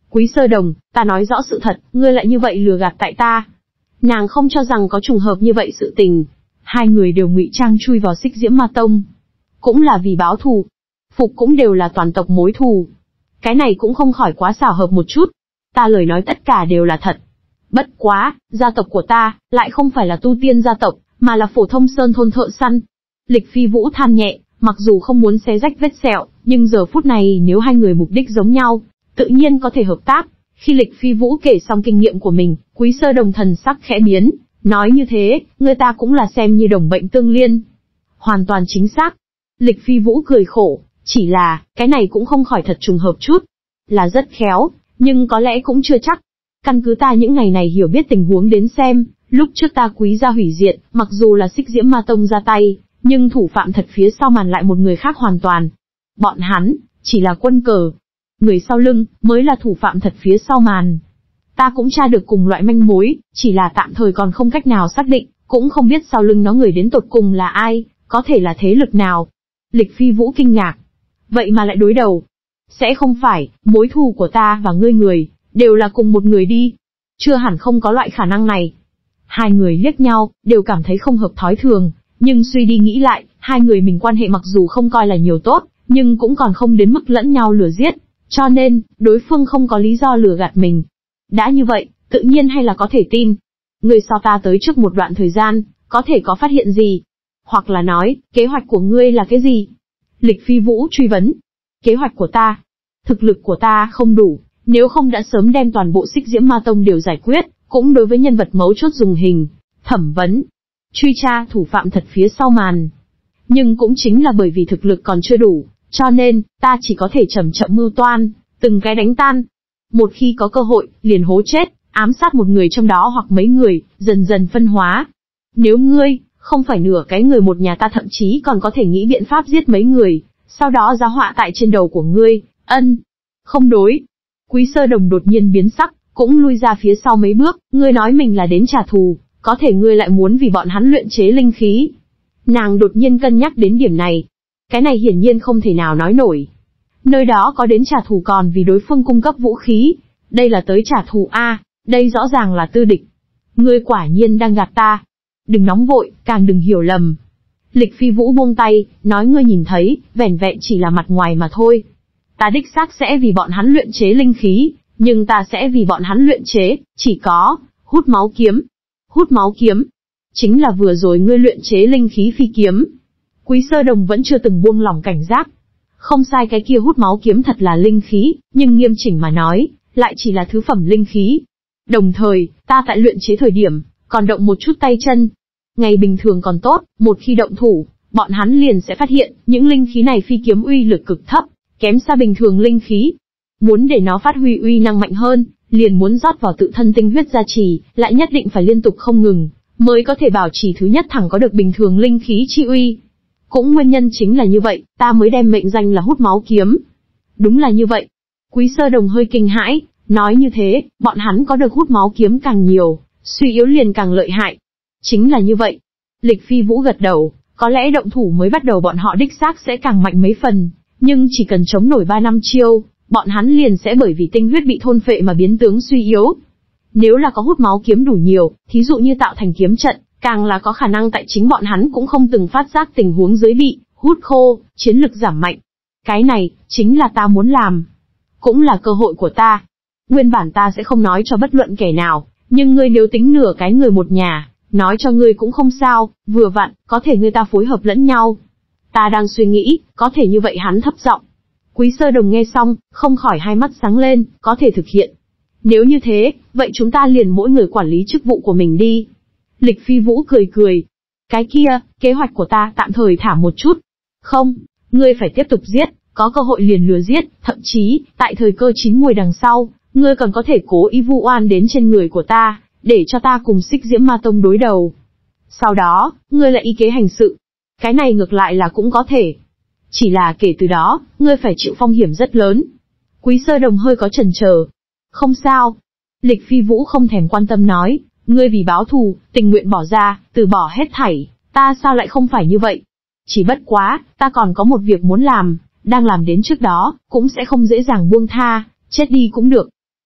S1: Quý Sơ Đồng, ta nói rõ sự thật, ngươi lại như vậy lừa gạt tại ta. Nàng không cho rằng có trùng hợp như vậy sự tình. Hai người đều ngụy trang chui vào Xích Diễm Ma Tông. Cũng là vì báo thù. Phục cũng đều là toàn tộc mối thù. Cái này cũng không khỏi quá xảo hợp một chút. Ta lời nói tất cả đều là thật. Bất quá, gia tộc của ta, lại không phải là tu tiên gia tộc, mà là phổ thông sơn thôn thợ săn. Lịch Phi Vũ than nhẹ, mặc dù không muốn xé rách vết sẹo, nhưng giờ phút này nếu hai người mục đích giống nhau, tự nhiên có thể hợp tác. Khi Lịch Phi Vũ kể xong kinh nghiệm của mình, Quý Sơ Đồng thần sắc khẽ biến, nói như thế, người ta cũng là xem như đồng bệnh tương liên. Hoàn toàn chính xác. Lịch Phi Vũ cười khổ, chỉ là, cái này cũng không khỏi thật trùng hợp chút. Là rất khéo, nhưng có lẽ cũng chưa chắc. Căn cứ ta những ngày này hiểu biết tình huống đến xem, lúc trước ta Quý gia hủy diệt, mặc dù là Xích Diễm Ma Tông ra tay, nhưng thủ phạm thật phía sau màn lại một người khác hoàn toàn. Bọn hắn, chỉ là quân cờ. Người sau lưng, mới là thủ phạm thật phía sau màn. Ta cũng tra được cùng loại manh mối, chỉ là tạm thời còn không cách nào xác định, cũng không biết sau lưng nó người đến tột cùng là ai, có thể là thế lực nào. Lịch Phi Vũ kinh ngạc. Vậy mà lại đối đầu. Sẽ không phải, mối thù của ta và ngươi người, đều là cùng một người đi. Chưa hẳn không có loại khả năng này. Hai người liếc nhau, đều cảm thấy không hợp thói thường, nhưng suy đi nghĩ lại, hai người mình quan hệ mặc dù không coi là nhiều tốt, nhưng cũng còn không đến mức lẫn nhau lừa giết. Cho nên, đối phương không có lý do lừa gạt mình. Đã như vậy, tự nhiên hay là có thể tin. Ngươi so ta tới trước một đoạn thời gian, có thể có phát hiện gì? Hoặc là nói, kế hoạch của ngươi là cái gì? Lịch Phi Vũ truy vấn. Kế hoạch của ta? Thực lực của ta không đủ, nếu không đã sớm đem toàn bộ Xích Diễm Ma Tông đều giải quyết, cũng đối với nhân vật mấu chốt dùng hình, thẩm vấn, truy tra thủ phạm thật phía sau màn. Nhưng cũng chính là bởi vì thực lực còn chưa đủ, cho nên, ta chỉ có thể chậm chậm mưu toan, từng cái đánh tan. Một khi có cơ hội, liền hố chết, ám sát một người trong đó hoặc mấy người, dần dần phân hóa. Nếu ngươi, không phải nửa cái người một nhà ta thậm chí còn có thể nghĩ biện pháp giết mấy người, sau đó giá họa tại trên đầu của ngươi, ân. Không đối. Quý Sơ Đồng đột nhiên biến sắc, cũng lui ra phía sau mấy bước, ngươi nói mình là đến trả thù, có thể ngươi lại muốn vì bọn hắn luyện chế linh khí. Nàng đột nhiên cân nhắc đến điểm này. Cái này hiển nhiên không thể nào nói nổi. Nơi đó có đến trả thù còn vì đối phương cung cấp vũ khí. Đây là tới trả thù a, đây rõ ràng là tư địch. Ngươi quả nhiên đang gạt ta. Đừng nóng vội, càng đừng hiểu lầm. Lịch Phi Vũ buông tay, nói ngươi nhìn thấy, vẻn vẹn chỉ là mặt ngoài mà thôi. Ta đích xác sẽ vì bọn hắn luyện chế linh khí, nhưng ta sẽ vì bọn hắn luyện chế, chỉ có, hút máu kiếm. Hút máu kiếm. Chính là vừa rồi ngươi luyện chế linh khí phi kiếm. Quý Sơ Đồng vẫn chưa từng buông lỏng cảnh giác. Không sai, cái kia hút máu kiếm thật là linh khí, nhưng nghiêm chỉnh mà nói, lại chỉ là thứ phẩm linh khí. Đồng thời, ta tại luyện chế thời điểm, còn động một chút tay chân. Ngày bình thường còn tốt, một khi động thủ, bọn hắn liền sẽ phát hiện, những linh khí này phi kiếm uy lực cực thấp, kém xa bình thường linh khí. Muốn để nó phát huy uy năng mạnh hơn, liền muốn rót vào tự thân tinh huyết gia trì, lại nhất định phải liên tục không ngừng, mới có thể bảo trì thứ nhất thẳng có được bình thường linh khí chi uy. Cũng nguyên nhân chính là như vậy, ta mới đem mệnh danh là hút máu kiếm. Đúng là như vậy. Quý Sơ Đồng hơi kinh hãi, nói như thế, bọn hắn có được hút máu kiếm càng nhiều, suy yếu liền càng lợi hại. Chính là như vậy. Lịch Phi Vũ gật đầu, có lẽ động thủ mới bắt đầu bọn họ đích xác sẽ càng mạnh mấy phần, nhưng chỉ cần chống nổi ba năm chiêu, bọn hắn liền sẽ bởi vì tinh huyết bị thôn phệ mà biến tướng suy yếu. Nếu là có hút máu kiếm đủ nhiều, thí dụ như tạo thành kiếm trận, càng là có khả năng tại chính bọn hắn cũng không từng phát giác tình huống dưới bị hút khô, chiến lực giảm mạnh. Cái này, chính là ta muốn làm. Cũng là cơ hội của ta. Nguyên bản ta sẽ không nói cho bất luận kẻ nào, nhưng ngươi nếu tính nửa cái người một nhà, nói cho ngươi cũng không sao, vừa vặn, có thể người ta phối hợp lẫn nhau. Ta đang suy nghĩ, có thể như vậy hắn thấp giọng. Quý Sơ Đồng nghe xong, không khỏi hai mắt sáng lên, có thể thực hiện. Nếu như thế, vậy chúng ta liền mỗi người quản lý chức vụ của mình đi. Lịch Phi Vũ cười cười. Cái kia, kế hoạch của ta tạm thời thả một chút. Không, ngươi phải tiếp tục giết, có cơ hội liền lừa giết, thậm chí, tại thời cơ chín muồi đằng sau, ngươi còn có thể cố ý vu oan đến trên người của ta, để cho ta cùng Xích Diễm Ma Tông đối đầu. Sau đó, ngươi lại ý kế hành sự. Cái này ngược lại là cũng có thể. Chỉ là kể từ đó, ngươi phải chịu phong hiểm rất lớn. Quý Sơ Đồng hơi có chần chờ. Không sao. Lịch Phi Vũ không thèm quan tâm nói, ngươi vì báo thù, tình nguyện bỏ ra, từ bỏ hết thảy, ta sao lại không phải như vậy? Chỉ bất quá, ta còn có một việc muốn làm, đang làm đến trước đó, cũng sẽ không dễ dàng buông tha, chết đi cũng được.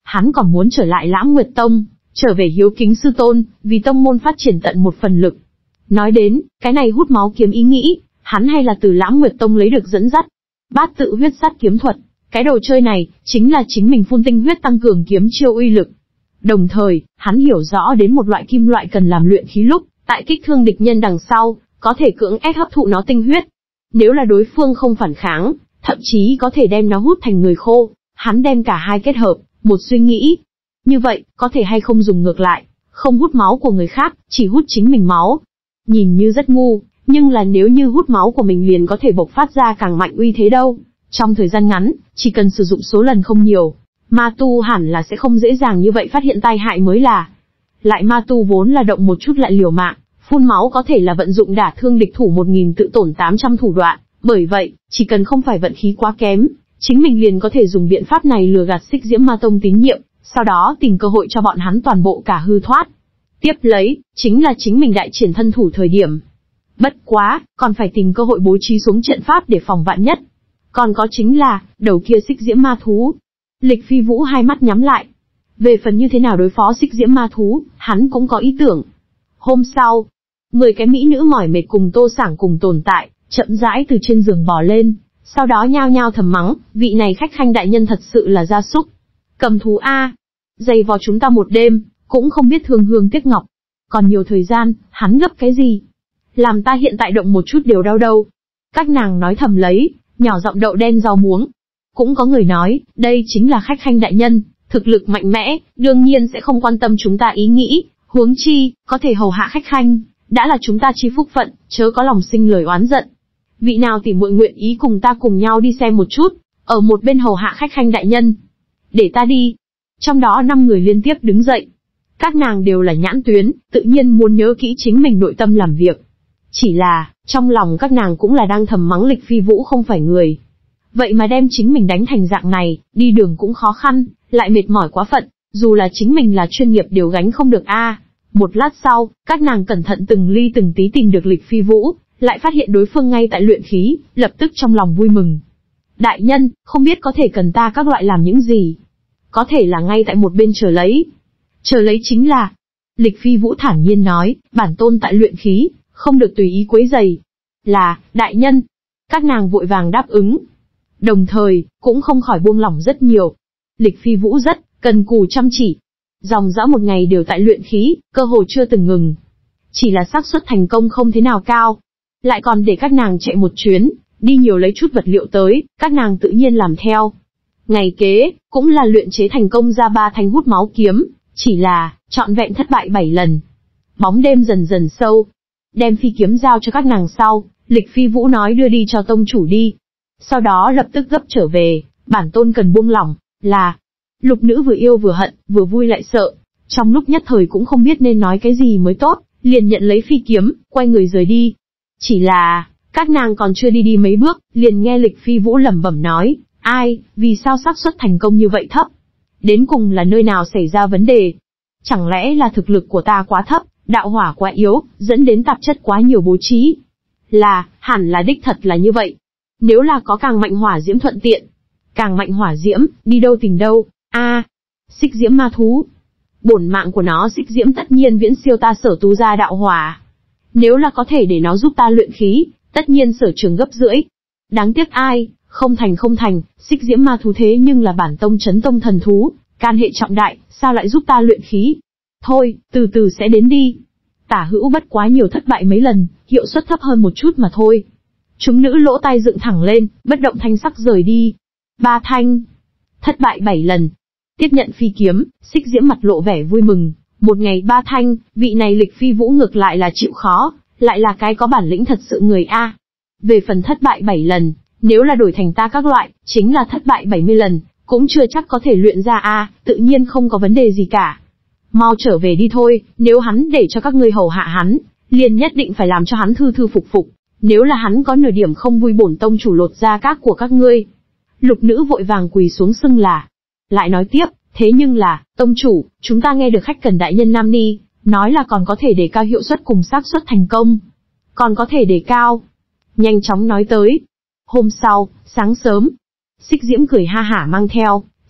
S1: hắn còn muốn trở lại Lãng Nguyệt Tông, trở về hiếu kính sư tôn, vì tông môn phát triển tận một phần lực. Nói đến, cái này hút máu kiếm ý nghĩ, hắn hay là từ Lãng Nguyệt Tông lấy được dẫn dắt. Bát tự huyết sát kiếm thuật, cái đồ chơi này, chính là chính mình phun tinh huyết tăng cường kiếm chiêu uy lực. Đồng thời, hắn hiểu rõ đến một loại kim loại cần làm luyện khí lúc, tại kích thương địch nhân đằng sau, có thể cưỡng ép hấp thụ nó tinh huyết. Nếu là đối phương không phản kháng, thậm chí có thể đem nó hút thành người khô, hắn đem cả hai kết hợp, một suy nghĩ. Như vậy, có thể hay không dùng ngược lại, không hút máu của người khác, chỉ hút chính mình máu. Nhìn như rất ngu, nhưng là nếu như hút máu của mình liền có thể bộc phát ra càng mạnh uy thế đâu. Trong thời gian ngắn, chỉ cần sử dụng số lần không nhiều, ma tu hẳn là sẽ không dễ dàng như vậy phát hiện tai hại mới là. Lại ma tu vốn là động một chút lại liều mạng, phun máu có thể là vận dụng đả thương địch thủ một nghìn tự tổn tám trăm thủ đoạn, bởi vậy, chỉ cần không phải vận khí quá kém, chính mình liền có thể dùng biện pháp này lừa gạt Xích Diễm Ma Tông tín nhiệm, sau đó tìm cơ hội cho bọn hắn toàn bộ cả hư thoát. Tiếp lấy, chính là chính mình đại triển thân thủ thời điểm. Bất quá, còn phải tìm cơ hội bố trí xuống trận pháp để phòng vạn nhất. Còn có chính là, đầu kia Xích Diễm Ma Thú. Lịch Phi Vũ hai mắt nhắm lại. Về phần như thế nào đối phó Xích Diễm Ma Thú, hắn cũng có ý tưởng. Hôm sau, mười cái mỹ nữ mỏi mệt cùng Tô Sảng cùng tồn tại, chậm rãi từ trên giường bò lên, sau đó nhao nhao thầm mắng, vị này khách khanh đại nhân thật sự là gia súc. Cầm thú A. Dày vò chúng ta một đêm, cũng không biết thương hương tiếc ngọc. Còn nhiều thời gian, hắn gấp cái gì? Làm ta hiện tại động một chút đều đau đâu. Các nàng nói thầm lấy, nhỏ giọng đậu đen rau muống. Cũng có người nói, đây chính là khách khanh đại nhân, thực lực mạnh mẽ, đương nhiên sẽ không quan tâm chúng ta ý nghĩ, huống chi, có thể hầu hạ khách khanh, đã là chúng ta chi phúc phận, chớ có lòng sinh lời oán giận. Vị nào tỉ muội nguyện ý cùng ta cùng nhau đi xem một chút, ở một bên hầu hạ khách khanh đại nhân. Để ta đi. Trong đó năm người liên tiếp đứng dậy. Các nàng đều là nhãn tuyến, tự nhiên muốn nhớ kỹ chính mình nội tâm làm việc. Chỉ là, trong lòng các nàng cũng là đang thầm mắng Lịch Phi Vũ không phải người. Vậy mà đem chính mình đánh thành dạng này, đi đường cũng khó khăn, lại mệt mỏi quá phận, dù là chính mình là chuyên nghiệp đều gánh không được a. À. Một lát sau, các nàng cẩn thận từng ly từng tí tìm được Lịch Phi Vũ, lại phát hiện đối phương ngay tại luyện khí, lập tức trong lòng vui mừng. Đại nhân, không biết có thể cần ta các loại làm những gì? Có thể là ngay tại một bên chờ lấy. Chờ lấy chính là... Lịch Phi Vũ thản nhiên nói, bản tôn tại luyện khí, không được tùy ý quấy rầy. Là, đại nhân. Các nàng vội vàng đáp ứng. Đồng thời, cũng không khỏi buông lỏng rất nhiều. Lịch Phi Vũ rất cần cù chăm chỉ. Dòng dã một ngày đều tại luyện khí, cơ hồ chưa từng ngừng. Chỉ là xác suất thành công không thế nào cao. Lại còn để các nàng chạy một chuyến, đi nhiều lấy chút vật liệu tới, các nàng tự nhiên làm theo. Ngày kế, cũng là luyện chế thành công ra ba thanh hút máu kiếm, chỉ là, trọn vẹn thất bại bảy lần. Bóng đêm dần dần sâu. Đem phi kiếm giao cho các nàng sau, Lịch Phi Vũ nói đưa đi cho tông chủ đi. Sau đó lập tức gấp trở về, bản tôn cần buông lỏng, là... Lục nữ vừa yêu vừa hận, vừa vui lại sợ. Trong lúc nhất thời cũng không biết nên nói cái gì mới tốt, liền nhận lấy phi kiếm, quay người rời đi. Chỉ là, các nàng còn chưa đi đi mấy bước, liền nghe Lịch Phi Vũ lẩm bẩm nói, ai, vì sao xác suất thành công như vậy thấp? Đến cùng là nơi nào xảy ra vấn đề? Chẳng lẽ là thực lực của ta quá thấp, đạo hỏa quá yếu, dẫn đến tạp chất quá nhiều bố trí? Là, hẳn là đích thật là như vậy. Nếu là có càng mạnh hỏa diễm thuận tiện, càng mạnh hỏa diễm, đi đâu tìm đâu? A, à, Xích Diễm Ma Thú. Bổn mạng của nó Xích Diễm tất nhiên viễn siêu ta Sở Tu gia đạo hỏa. Nếu là có thể để nó giúp ta luyện khí, tất nhiên sở trường gấp rưỡi. Đáng tiếc ai, không thành không thành, Xích Diễm Ma Thú thế nhưng là bản tông chấn tông thần thú, can hệ trọng đại, sao lại giúp ta luyện khí? Thôi, từ từ sẽ đến đi. Tả hữu bất quá nhiều thất bại mấy lần, hiệu suất thấp hơn một chút mà thôi. Chúng nữ lỗ tai dựng thẳng lên, bất động thanh sắc rời đi. Ba thanh. Thất bại bảy lần. Tiếp nhận phi kiếm, Xích Diễm mặt lộ vẻ vui mừng. Một ngày ba thanh, vị này Lịch Phi Vũ ngược lại là chịu khó, lại là cái có bản lĩnh thật sự người A. Về phần thất bại bảy lần, nếu là đổi thành ta các loại, chính là thất bại bảy mươi lần, cũng chưa chắc có thể luyện ra A, tự nhiên không có vấn đề gì cả. Mau trở về đi thôi, nếu hắn để cho các ngươi hầu hạ hắn, liền nhất định phải làm cho hắn thư thư phục phục, nếu là hắn có nửa điểm không vui bổn tông chủ lột da các của các ngươi. Lục nữ vội vàng quỳ xuống xưng là. Lại nói tiếp, thế nhưng là, tông chủ, chúng ta nghe được khách cần đại nhân Nam Ni, nói là còn có thể đề cao hiệu suất cùng xác suất thành công. Còn có thể đề cao. Nhanh chóng nói tới. Hôm sau, sáng sớm, Xích Diễm cười ha hả mang theo,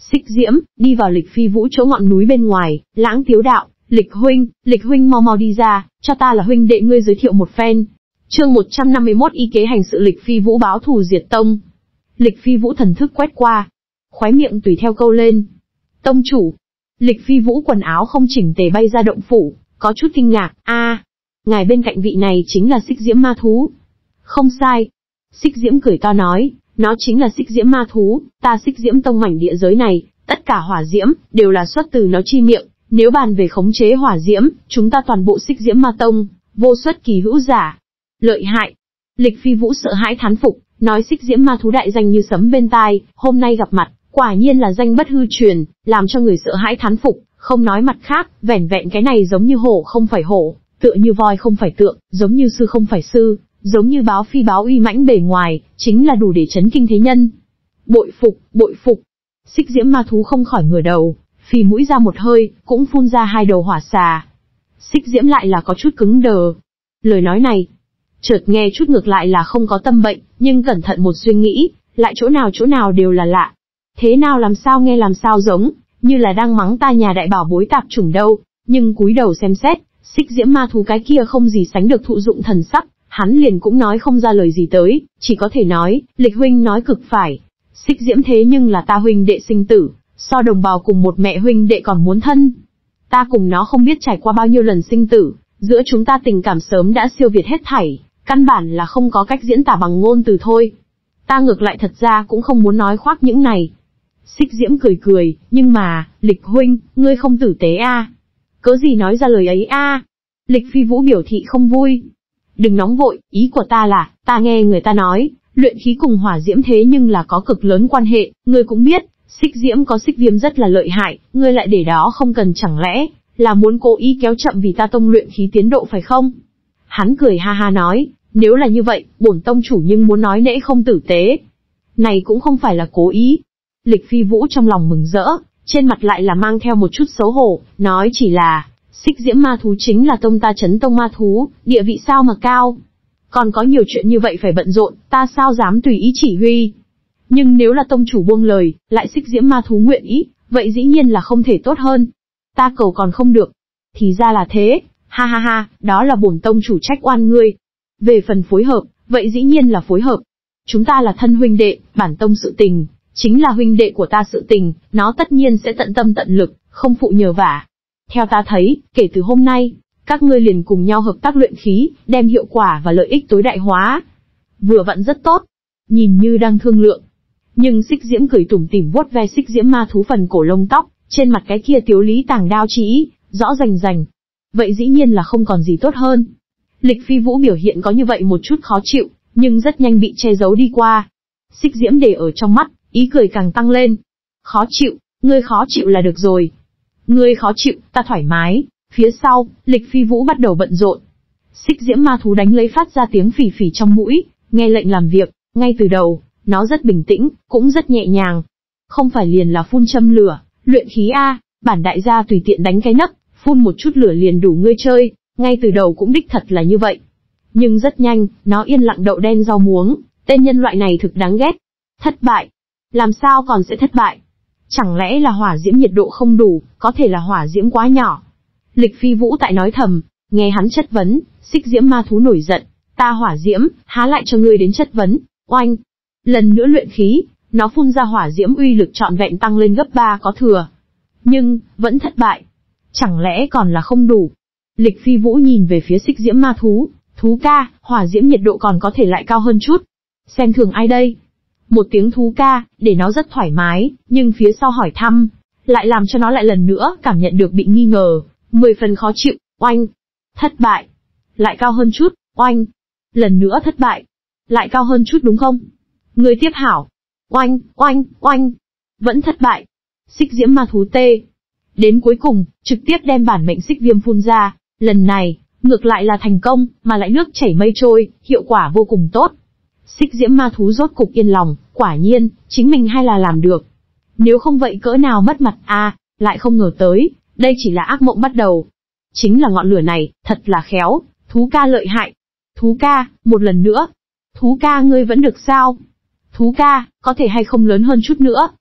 S1: Xích Diễm, đi vào Lịch Phi Vũ chỗ ngọn núi bên ngoài, lãng tiếu đạo, Lịch huynh, Lịch huynh mau mau đi ra, cho ta là huynh đệ ngươi giới thiệu một phen. Chương một trăm năm mươi mốt Y kế hành sự Lịch Phi Vũ báo thù diệt tông. Lịch Phi Vũ thần thức quét qua, khóe miệng tùy theo câu lên. Tông chủ. Lịch Phi Vũ quần áo không chỉnh tề bay ra động phủ, có chút kinh ngạc, a, ngài bên cạnh vị này chính là Xích Diễm ma thú. Không sai. Xích Diễm cười to nói, nó chính là Xích Diễm ma thú, ta Xích Diễm tông mảnh địa giới này, tất cả hỏa diễm, đều là xuất từ nó chi miệng, nếu bàn về khống chế hỏa diễm, chúng ta toàn bộ Xích Diễm ma tông, vô xuất kỳ hữu giả. Lợi hại. Lịch Phi Vũ sợ hãi thán phục, nói Xích Diễm ma thú đại danh như sấm bên tai, hôm nay gặp mặt, quả nhiên là danh bất hư truyền, làm cho người sợ hãi thán phục, không nói mặt khác, vẻn vẹn cái này giống như hổ không phải hổ, tựa như voi không phải tượng, giống như sư không phải sư, giống như báo phi báo uy mãnh bề ngoài, chính là đủ để chấn kinh thế nhân. Bội phục, bội phục. Xích Diễm ma thú không khỏi ngửa đầu, phì mũi ra một hơi, cũng phun ra hai đầu hỏa xà. Xích Diễm lại là có chút cứng đờ. Lời nói này, chợt nghe chút ngược lại là không có tâm bệnh, nhưng cẩn thận một suy nghĩ, lại chỗ nào chỗ nào đều là lạ. Thế nào làm sao nghe làm sao giống, như là đang mắng ta nhà đại bảo bối tạp chủng đâu, nhưng cúi đầu xem xét, Xích Diễm ma thú cái kia không gì sánh được thụ dụng thần sắc, hắn liền cũng nói không ra lời gì tới, chỉ có thể nói, Lịch huynh nói cực phải. Xích Diễm thế nhưng là ta huynh đệ sinh tử, so đồng bào cùng một mẹ huynh đệ còn muốn thân. Ta cùng nó không biết trải qua bao nhiêu lần sinh tử, giữa chúng ta tình cảm sớm đã siêu việt hết thảy, căn bản là không có cách diễn tả bằng ngôn từ thôi. Ta ngược lại thật ra cũng không muốn nói khoác những này. Xích Diễm cười cười, nhưng mà, Lịch huynh, ngươi không tử tế a? À? Cớ gì nói ra lời ấy a? À? Lịch Phi Vũ biểu thị không vui. Đừng nóng vội, ý của ta là, ta nghe người ta nói, luyện khí cùng hỏa diễm thế nhưng là có cực lớn quan hệ, ngươi cũng biết, Xích Diễm có xích viêm rất là lợi hại, ngươi lại để đó không cần chẳng lẽ, là muốn cố ý kéo chậm vì ta tông luyện khí tiến độ phải không? Hắn cười ha ha nói, nếu là như vậy, bổn tông chủ nhưng muốn nói nễ không tử tế. Này cũng không phải là cố ý. Lịch Phi Vũ trong lòng mừng rỡ, trên mặt lại là mang theo một chút xấu hổ, nói chỉ là, Xích Diễm ma thú chính là tông ta Chấn Tông ma thú, địa vị sao mà cao. Còn có nhiều chuyện như vậy phải bận rộn, ta sao dám tùy ý chỉ huy. Nhưng nếu là tông chủ buông lời, lại Xích Diễm ma thú nguyện ý, vậy dĩ nhiên là không thể tốt hơn. Ta cầu còn không được. Thì ra là thế, ha ha ha, đó là bổn tông chủ trách oan ngươi. Về phần phối hợp, vậy dĩ nhiên là phối hợp. Chúng ta là thân huynh đệ, bản tông sự tình, chính là huynh đệ của ta sự tình, nó tất nhiên sẽ tận tâm tận lực, không phụ nhờ vả. Theo ta thấy, kể từ hôm nay, các ngươi liền cùng nhau hợp tác luyện khí, đem hiệu quả và lợi ích tối đại hóa. Vừa vặn rất tốt. Nhìn như đang thương lượng. Nhưng Xích Diễm cười tủm tỉm vuốt ve Xích Diễm ma thú phần cổ lông tóc, trên mặt cái kia tiếu lý tàng đao chỉ, rõ rành rành. Vậy dĩ nhiên là không còn gì tốt hơn. Lịch Phi Vũ biểu hiện có như vậy một chút khó chịu, nhưng rất nhanh bị che giấu đi qua. Xích Diễm để ở trong mắt, ý cười càng tăng lên. Khó chịu, ngươi khó chịu là được rồi. Ngươi khó chịu, ta thoải mái. Phía sau, Lịch Phi Vũ bắt đầu bận rộn. Xích Diễm ma thú đánh lấy phát ra tiếng phì phì trong mũi, nghe lệnh làm việc, ngay từ đầu, nó rất bình tĩnh, cũng rất nhẹ nhàng. Không phải liền là phun châm lửa, luyện khí a, bản đại gia tùy tiện đánh cái nấc, phun một chút lửa liền đủ ngươi chơi, ngay từ đầu cũng đích thật là như vậy. Nhưng rất nhanh, nó yên lặng đậu đen rau muống, tên nhân loại này thực đáng ghét. Thất bại. Làm sao còn sẽ thất bại? Chẳng lẽ là hỏa diễm nhiệt độ không đủ, có thể là hỏa diễm quá nhỏ. Lịch Phi Vũ tại nói thầm, nghe hắn chất vấn, Xích Diễm ma thú nổi giận, ta hỏa diễm, há lại cho ngươi đến chất vấn, oanh. Lần nữa luyện khí, nó phun ra hỏa diễm uy lực trọn vẹn tăng lên gấp ba có thừa. Nhưng, vẫn thất bại. Chẳng lẽ còn là không đủ? Lịch Phi Vũ nhìn về phía Xích Diễm ma thú, thú ca, hỏa diễm nhiệt độ còn có thể lại cao hơn chút. Xem thường ai đây? Một tiếng thú ca, để nó rất thoải mái, nhưng phía sau hỏi thăm, lại làm cho nó lại lần nữa cảm nhận được bị nghi ngờ, mười phần khó chịu, oanh. Thất bại. Lại cao hơn chút, oanh. Lần nữa thất bại. Lại cao hơn chút đúng không? Người tiếp hảo. Oanh, oanh, oanh. Vẫn thất bại. Xích Diễm ma thú tê. Đến cuối cùng, trực tiếp đem bản mệnh xích viêm phun ra, lần này, ngược lại là thành công, mà lại nước chảy mây trôi, hiệu quả vô cùng tốt. Xích Diễm ma thú rốt cục yên lòng, quả nhiên, chính mình hay là làm được. Nếu không vậy cỡ nào mất mặt a, à, lại không ngờ tới, đây chỉ là ác mộng bắt đầu. Chính là ngọn lửa này, thật là khéo, thú ca lợi hại. Thú ca, một lần nữa. Thú ca ngươi vẫn được sao? Thú ca, có thể hay không lớn hơn chút nữa?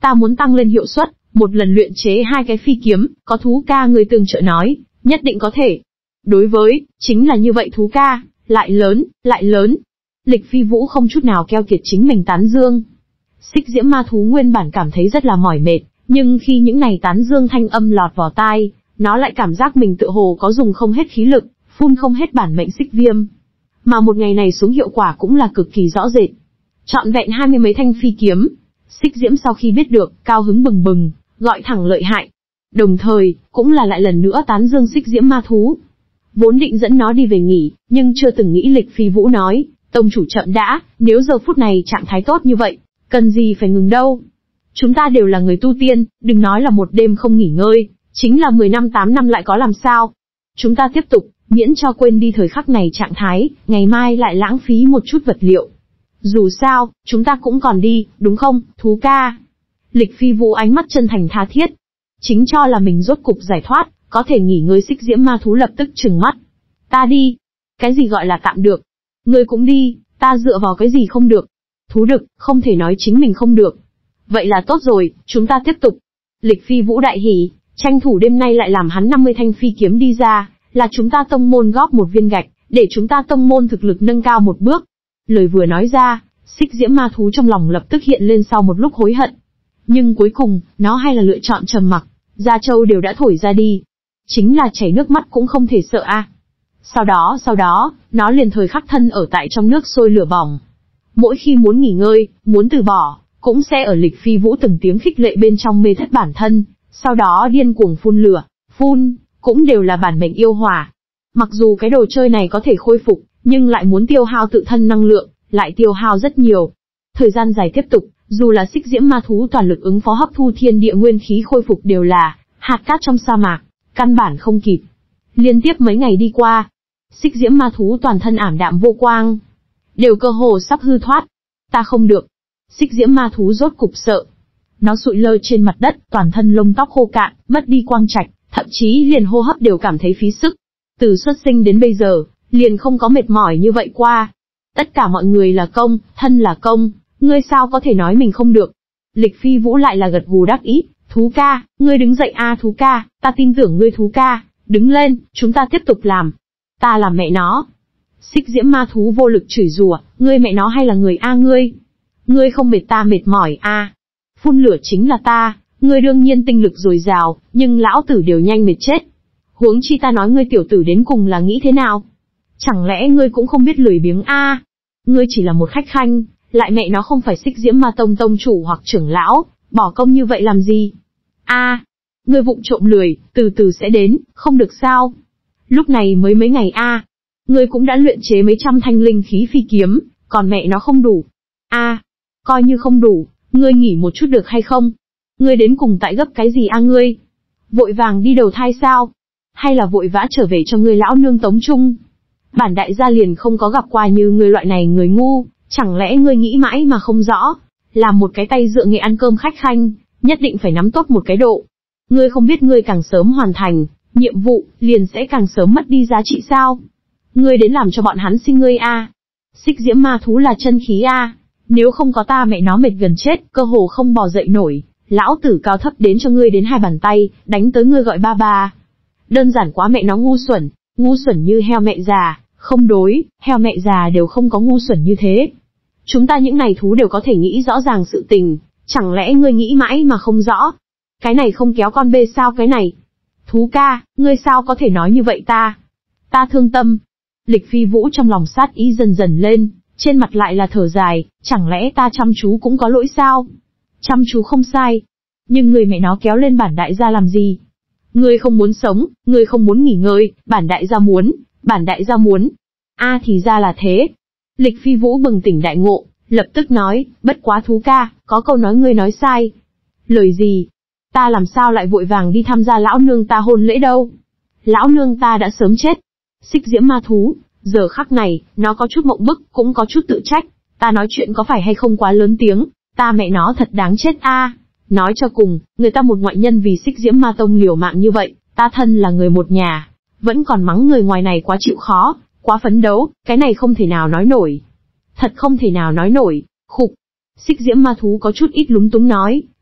S1: Ta muốn tăng lên hiệu suất, một lần luyện chế hai cái phi kiếm, có thú ca người tương trợ nói, nhất định có thể. Đối với, chính là như vậy thú ca, lại lớn, lại lớn. Lịch Phi Vũ không chút nào keo kiệt chính mình tán dương. Xích diễm ma thú nguyên bản cảm thấy rất là mỏi mệt, nhưng khi những này tán dương thanh âm lọt vào tai, nó lại cảm giác mình tựa hồ có dùng không hết khí lực, phun không hết bản mệnh xích viêm. Mà một ngày này xuống hiệu quả cũng là cực kỳ rõ rệt. Trọn vẹn hai mươi mấy thanh phi kiếm. Xích diễm sau khi biết được, cao hứng bừng bừng, gọi thẳng lợi hại. Đồng thời, cũng là lại lần nữa tán dương xích diễm ma thú. Vốn định dẫn nó đi về nghỉ, nhưng chưa từng nghĩ Lịch Phi Vũ nói, tông chủ chậm đã, nếu giờ phút này trạng thái tốt như vậy, cần gì phải ngừng đâu. Chúng ta đều là người tu tiên, đừng nói là một đêm không nghỉ ngơi, chính là mười năm tám năm lại có làm sao. Chúng ta tiếp tục, miễn cho quên đi thời khắc này trạng thái, ngày mai lại lãng phí một chút vật liệu. Dù sao, chúng ta cũng còn đi, đúng không, thú ca? Lịch Phi Vũ ánh mắt chân thành tha thiết. Chính cho là mình rốt cục giải thoát, có thể nghỉ ngơi xích diễm ma thú lập tức trừng mắt. Ta đi. Cái gì gọi là tạm được? Ngươi cũng đi, ta dựa vào cái gì không được? Thú đực, không thể nói chính mình không được. Vậy là tốt rồi, chúng ta tiếp tục. Lịch Phi Vũ đại hỉ, tranh thủ đêm nay lại làm hắn năm mươi thanh phi kiếm đi ra, là chúng ta tông môn góp một viên gạch, để chúng ta tông môn thực lực nâng cao một bước. Lời vừa nói ra, xích diễm ma thú trong lòng lập tức hiện lên sau một lúc hối hận. Nhưng cuối cùng, nó hay là lựa chọn trầm mặc, gia châu đều đã thổi ra đi. Chính là chảy nước mắt cũng không thể sợ a. À. Sau đó, sau đó, nó liền thời khắc thân ở tại trong nước sôi lửa bỏng. Mỗi khi muốn nghỉ ngơi, muốn từ bỏ, cũng sẽ ở Lịch Phi Vũ từng tiếng khích lệ bên trong mê thất bản thân, sau đó điên cuồng phun lửa, phun, cũng đều là bản mệnh yêu hỏa. Mặc dù cái đồ chơi này có thể khôi phục, nhưng lại muốn tiêu hao tự thân năng lượng, lại tiêu hao rất nhiều. Thời gian dài tiếp tục, dù là xích diễm ma thú toàn lực ứng phó hấp thu thiên địa nguyên khí khôi phục đều là hạt cát trong sa mạc, căn bản không kịp. Liên tiếp mấy ngày đi qua, xích diễm ma thú toàn thân ảm đạm vô quang, đều cơ hồ sắp hư thoát. Ta không được. Xích diễm ma thú rốt cục sợ. Nó sụi lơ trên mặt đất, toàn thân lông tóc khô cạn, mất đi quang trạch, thậm chí liền hô hấp đều cảm thấy phí sức. Từ xuất sinh đến bây giờ, liền không có mệt mỏi như vậy qua. Tất cả mọi người là công, thân là công, ngươi sao có thể nói mình không được. Lịch Phi Vũ lại là gật gù đắc ý, thú ca, ngươi đứng dậy a thú ca, ta tin tưởng ngươi thú ca, đứng lên, chúng ta tiếp tục làm. Ta làm mẹ nó. Xích diễm ma thú vô lực chửi rủa, ngươi mẹ nó hay là người a ngươi? Ngươi không mệt ta mệt mỏi a. Phun lửa chính là ta, ngươi đương nhiên tinh lực dồi dào, nhưng lão tử đều nhanh mệt chết. Huống chi ta nói ngươi tiểu tử đến cùng là nghĩ thế nào? Chẳng lẽ ngươi cũng không biết lười biếng a? Ngươi chỉ là một khách khanh, lại mẹ nó không phải xích diễm ma tông tông chủ hoặc trưởng lão, bỏ công như vậy làm gì? A, ngươi vụng trộm lười, từ từ sẽ đến, không được sao? Lúc này mới mấy ngày a, ngươi cũng đã luyện chế mấy trăm thanh linh khí phi kiếm, còn mẹ nó không đủ. A, coi như không đủ, ngươi nghỉ một chút được hay không? Ngươi đến cùng tại gấp cái gì a ngươi? Vội vàng đi đầu thai sao? Hay là vội vã trở về cho ngươi lão nương tống chung? Bản đại gia liền không có gặp qua như ngươi loại này người ngu, chẳng lẽ ngươi nghĩ mãi mà không rõ? Làm một cái tay dựa nghề ăn cơm khách khanh, nhất định phải nắm tốt một cái độ. Ngươi không biết ngươi càng sớm hoàn thành nhiệm vụ, liền sẽ càng sớm mất đi giá trị sao? Ngươi đến làm cho bọn hắn sinh ngươi a. Xích diễm ma thú là chân khí a, nếu không có ta mẹ nó mệt gần chết, cơ hồ không bò dậy nổi, lão tử cao thấp đến cho ngươi đến hai bàn tay, đánh tới ngươi gọi ba ba. Đơn giản quá mẹ nó ngu xuẩn, ngu xuẩn như heo mẹ già, không đối, heo mẹ già đều không có ngu xuẩn như thế. Chúng ta những này thú đều có thể nghĩ rõ ràng sự tình, chẳng lẽ ngươi nghĩ mãi mà không rõ? Cái này không kéo con bê sao cái này? Thú ca, ngươi sao có thể nói như vậy ta? Ta thương tâm. Lịch Phi Vũ trong lòng sát ý dần dần lên, trên mặt lại là thở dài, chẳng lẽ ta chăm chú cũng có lỗi sao? Chăm chú không sai. Nhưng người mẹ nó kéo lên bản đại gia làm gì? Ngươi không muốn sống, ngươi không muốn nghỉ ngơi, bản đại gia muốn, bản đại gia muốn. A à, thì ra là thế. Lịch Phi Vũ bừng tỉnh đại ngộ, lập tức nói, bất quá thú ca, có câu nói ngươi nói sai. Lời gì? Ta làm sao lại vội vàng đi tham gia lão nương ta hôn lễ đâu? Lão nương ta đã sớm chết. Xích diễm ma thú, giờ khắc này, nó có chút mộng bức, cũng có chút tự trách. Ta nói chuyện có phải hay không quá lớn tiếng, ta mẹ nó thật đáng chết a. À. Nói cho cùng, người ta một ngoại nhân vì xích diễm ma tông liều mạng như vậy, ta thân là người một nhà, vẫn còn mắng người ngoài này quá chịu khó, quá phấn đấu, cái này không thể nào nói nổi. Thật không thể nào nói nổi, khục. Xích diễm ma thú có chút ít lúng túng nói,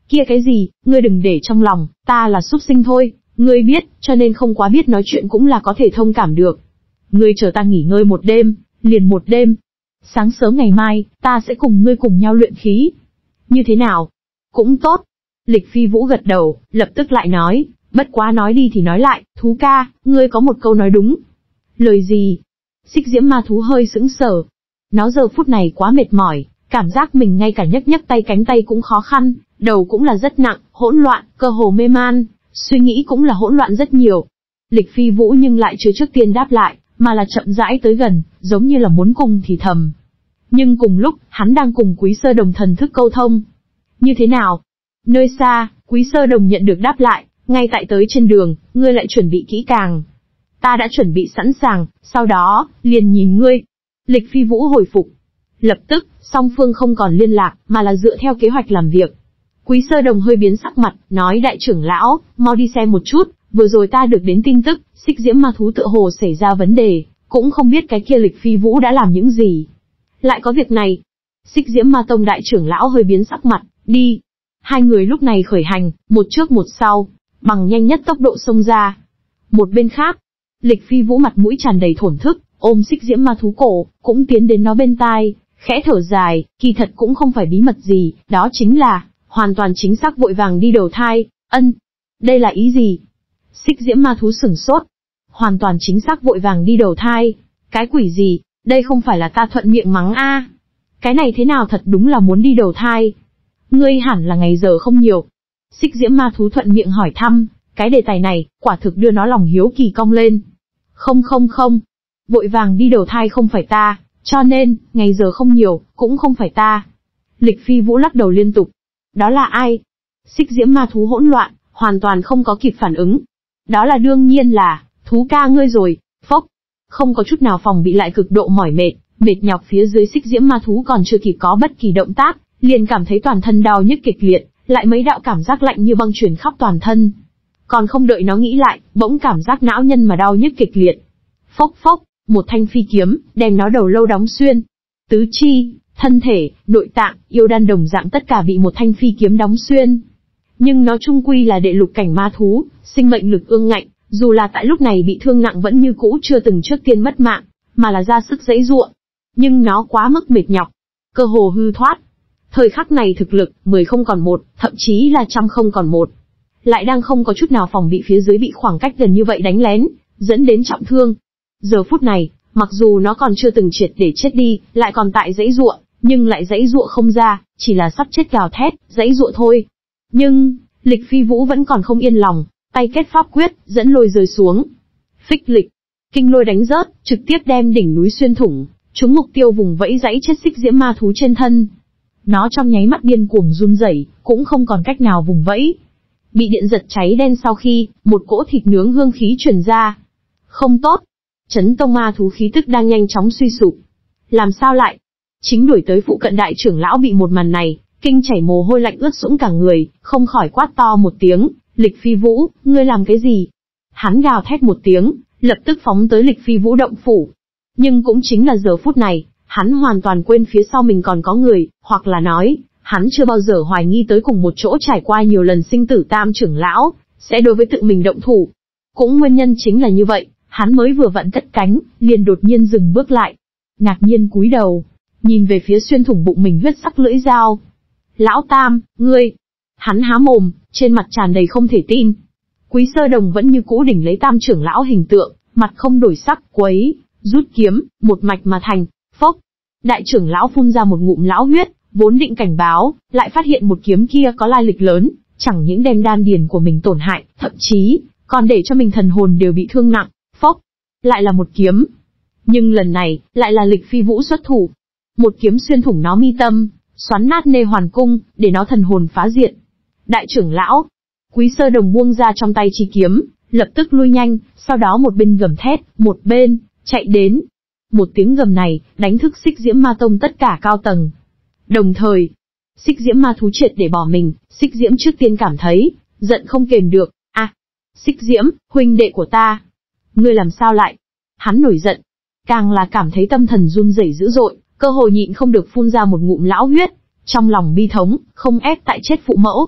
S1: Kia cái gì, ngươi đừng để trong lòng, ta là súc sinh thôi, ngươi biết, cho nên không quá biết nói chuyện cũng là có thể thông cảm được. Ngươi chờ ta nghỉ ngơi một đêm, liền một đêm. Sáng sớm ngày mai, ta sẽ cùng ngươi cùng nhau luyện khí. Như thế nào? Cũng tốt. Lịch Phi Vũ gật đầu, lập tức lại nói, bất quá nói đi thì nói lại, thú ca, ngươi có một câu nói đúng. Lời gì? Xích diễm ma thú hơi sững sờ. Nó giờ phút này quá mệt mỏi, cảm giác mình ngay cả nhấc nhấc tay cánh tay cũng khó khăn, đầu cũng là rất nặng, hỗn loạn, cơ hồ mê man, suy nghĩ cũng là hỗn loạn rất nhiều. Lịch Phi Vũ nhưng lại chưa trước tiên đáp lại, mà là chậm rãi tới gần, giống như là muốn cùng thì thầm. Nhưng cùng lúc, hắn đang cùng Quý Sơ Đồng thần thức câu thông. Như thế nào? Nơi xa, Quý Sơ Đồng nhận được đáp lại, ngay tại tới trên đường, ngươi lại chuẩn bị kỹ càng. Ta đã chuẩn bị sẵn sàng, sau đó, liền nhìn ngươi. Lịch Phi Vũ hồi phục. Lập tức, song phương không còn liên lạc, mà là dựa theo kế hoạch làm việc. Quý Sơ Đồng hơi biến sắc mặt, nói đại trưởng lão, mau đi xem một chút, vừa rồi ta được đến tin tức, xích diễm ma thú tựa hồ xảy ra vấn đề, cũng không biết cái kia Lịch Phi Vũ đã làm những gì. Lại có việc này. Xích diễm ma tông đại trưởng lão hơi biến sắc mặt, đi. Hai người lúc này khởi hành, một trước một sau, bằng nhanh nhất tốc độ xông ra. Một bên khác, Lịch Phi Vũ mặt mũi tràn đầy thổn thức, ôm xích diễm ma thú cổ, cũng tiến đến nó bên tai, khẽ thở dài, kỳ thật cũng không phải bí mật gì, đó chính là, hoàn toàn chính xác vội vàng đi đầu thai, ân. Đây là ý gì? Xích diễm ma thú sửng sốt. Hoàn toàn chính xác vội vàng đi đầu thai. Cái quỷ gì, đây không phải là ta thuận miệng mắng a? Cái này thế nào thật đúng là muốn đi đầu thai. Ngươi hẳn là ngày giờ không nhiều. Xích diễm ma thú thuận miệng hỏi thăm, cái đề tài này, quả thực đưa nó lòng hiếu kỳ cong lên. Không không không, vội vàng đi đầu thai không phải ta, cho nên, ngày giờ không nhiều, cũng không phải ta. Lịch Phi Vũ lắc đầu liên tục. Đó là ai? Xích diễm ma thú hỗn loạn, hoàn toàn không có kịp phản ứng. Đó là đương nhiên là, thú ca ngươi rồi, phốc. Không có chút nào phòng bị lại cực độ mỏi mệt, mệt nhọc phía dưới xích diễm ma thú còn chưa kịp có bất kỳ động tác, liền cảm thấy toàn thân đau nhức kịch liệt, lại mấy đạo cảm giác lạnh như băng truyền khắp toàn thân. Còn không đợi nó nghĩ lại, bỗng cảm giác não nhân mà đau nhức kịch liệt. Phốc phốc, một thanh phi kiếm, đem nó đầu lâu đóng xuyên. Tứ chi, thân thể, nội tạng, yêu đan đồng dạng tất cả bị một thanh phi kiếm đóng xuyên. Nhưng nó chung quy là đệ lục cảnh ma thú, sinh mệnh lực ương ngạnh, dù là tại lúc này bị thương nặng vẫn như cũ chưa từng trước tiên mất mạng, mà là ra sức giãy giụa. Nhưng nó quá mức mệt nhọc, cơ hồ hư thoát. Thời khắc này thực lực, mười không còn một, thậm chí là trăm không còn một. Lại đang không có chút nào phòng bị phía dưới bị khoảng cách gần như vậy đánh lén, dẫn đến trọng thương. Giờ phút này, mặc dù nó còn chưa từng triệt để chết đi, lại còn tại giãy giụa, nhưng lại giãy giụa không ra, chỉ là sắp chết gào thét, giãy giụa thôi. Nhưng, Lịch Phi Vũ vẫn còn không yên lòng, tay kết pháp quyết, dẫn lôi rơi xuống. Phích lịch, kinh lôi đánh rớt, trực tiếp đem đỉnh núi xuyên thủng, trúng mục tiêu vùng vẫy giãy chết xích diễm ma thú trên thân. Nó trong nháy mắt điên cuồng run rẩy, cũng không còn cách nào vùng vẫy. Bị điện giật cháy đen sau khi, một cỗ thịt nướng hương khí truyền ra. Không tốt. Chấn tông ma thú khí tức đang nhanh chóng suy sụp. Làm sao lại? Chính đuổi tới phụ cận đại trưởng lão bị một màn này, kinh chảy mồ hôi lạnh ướt sũng cả người, không khỏi quát to một tiếng, Lịch Phi Vũ, ngươi làm cái gì? Hắn gào thét một tiếng, lập tức phóng tới Lịch Phi Vũ động phủ. Nhưng cũng chính là giờ phút này, hắn hoàn toàn quên phía sau mình còn có người, hoặc là nói, hắn chưa bao giờ hoài nghi tới cùng một chỗ trải qua nhiều lần sinh tử tam trưởng lão, sẽ đối với tự mình động thủ. Cũng nguyên nhân chính là như vậy, hắn mới vừa vặn cất cánh, liền đột nhiên dừng bước lại. Ngạc nhiên cúi đầu, nhìn về phía xuyên thủng bụng mình huyết sắc lưỡi dao. Lão Tam, ngươi! Hắn há mồm, trên mặt tràn đầy không thể tin. Quý Sơ Đồng vẫn như cũ đỉnh lấy tam trưởng lão hình tượng, mặt không đổi sắc, quấy, rút kiếm, một mạch mà thành, phốc. Đại trưởng lão phun ra một ngụm lão huyết, vốn định cảnh báo, lại phát hiện một kiếm kia có lai lịch lớn, chẳng những đem đan điền của mình tổn hại, thậm chí, còn để cho mình thần hồn đều bị thương nặng, phốc. Lại là một kiếm. Nhưng lần này, lại là Lịch Phi Vũ xuất thủ. Một kiếm xuyên thủng nó mi tâm, xoắn nát nê hoàn cung, để nó thần hồn phá diệt. Đại trưởng lão, Quý Sơ Đồng buông ra trong tay chi kiếm, lập tức lui nhanh, sau đó một bên gầm thét, một bên, chạy đến. Một tiếng gầm này, đánh thức xích diễm ma tông tất cả cao tầng. Đồng thời, xích diễm ma thú triệt để bỏ mình, xích diễm trước tiên cảm thấy, giận không kềm được, à, xích diễm, huynh đệ của ta. Ngươi làm sao lại? Hắn nổi giận, càng là cảm thấy tâm thần run rẩy dữ dội, cơ hồ nhịn không được phun ra một ngụm lão huyết, trong lòng bi thống, không ép tại chết phụ mẫu.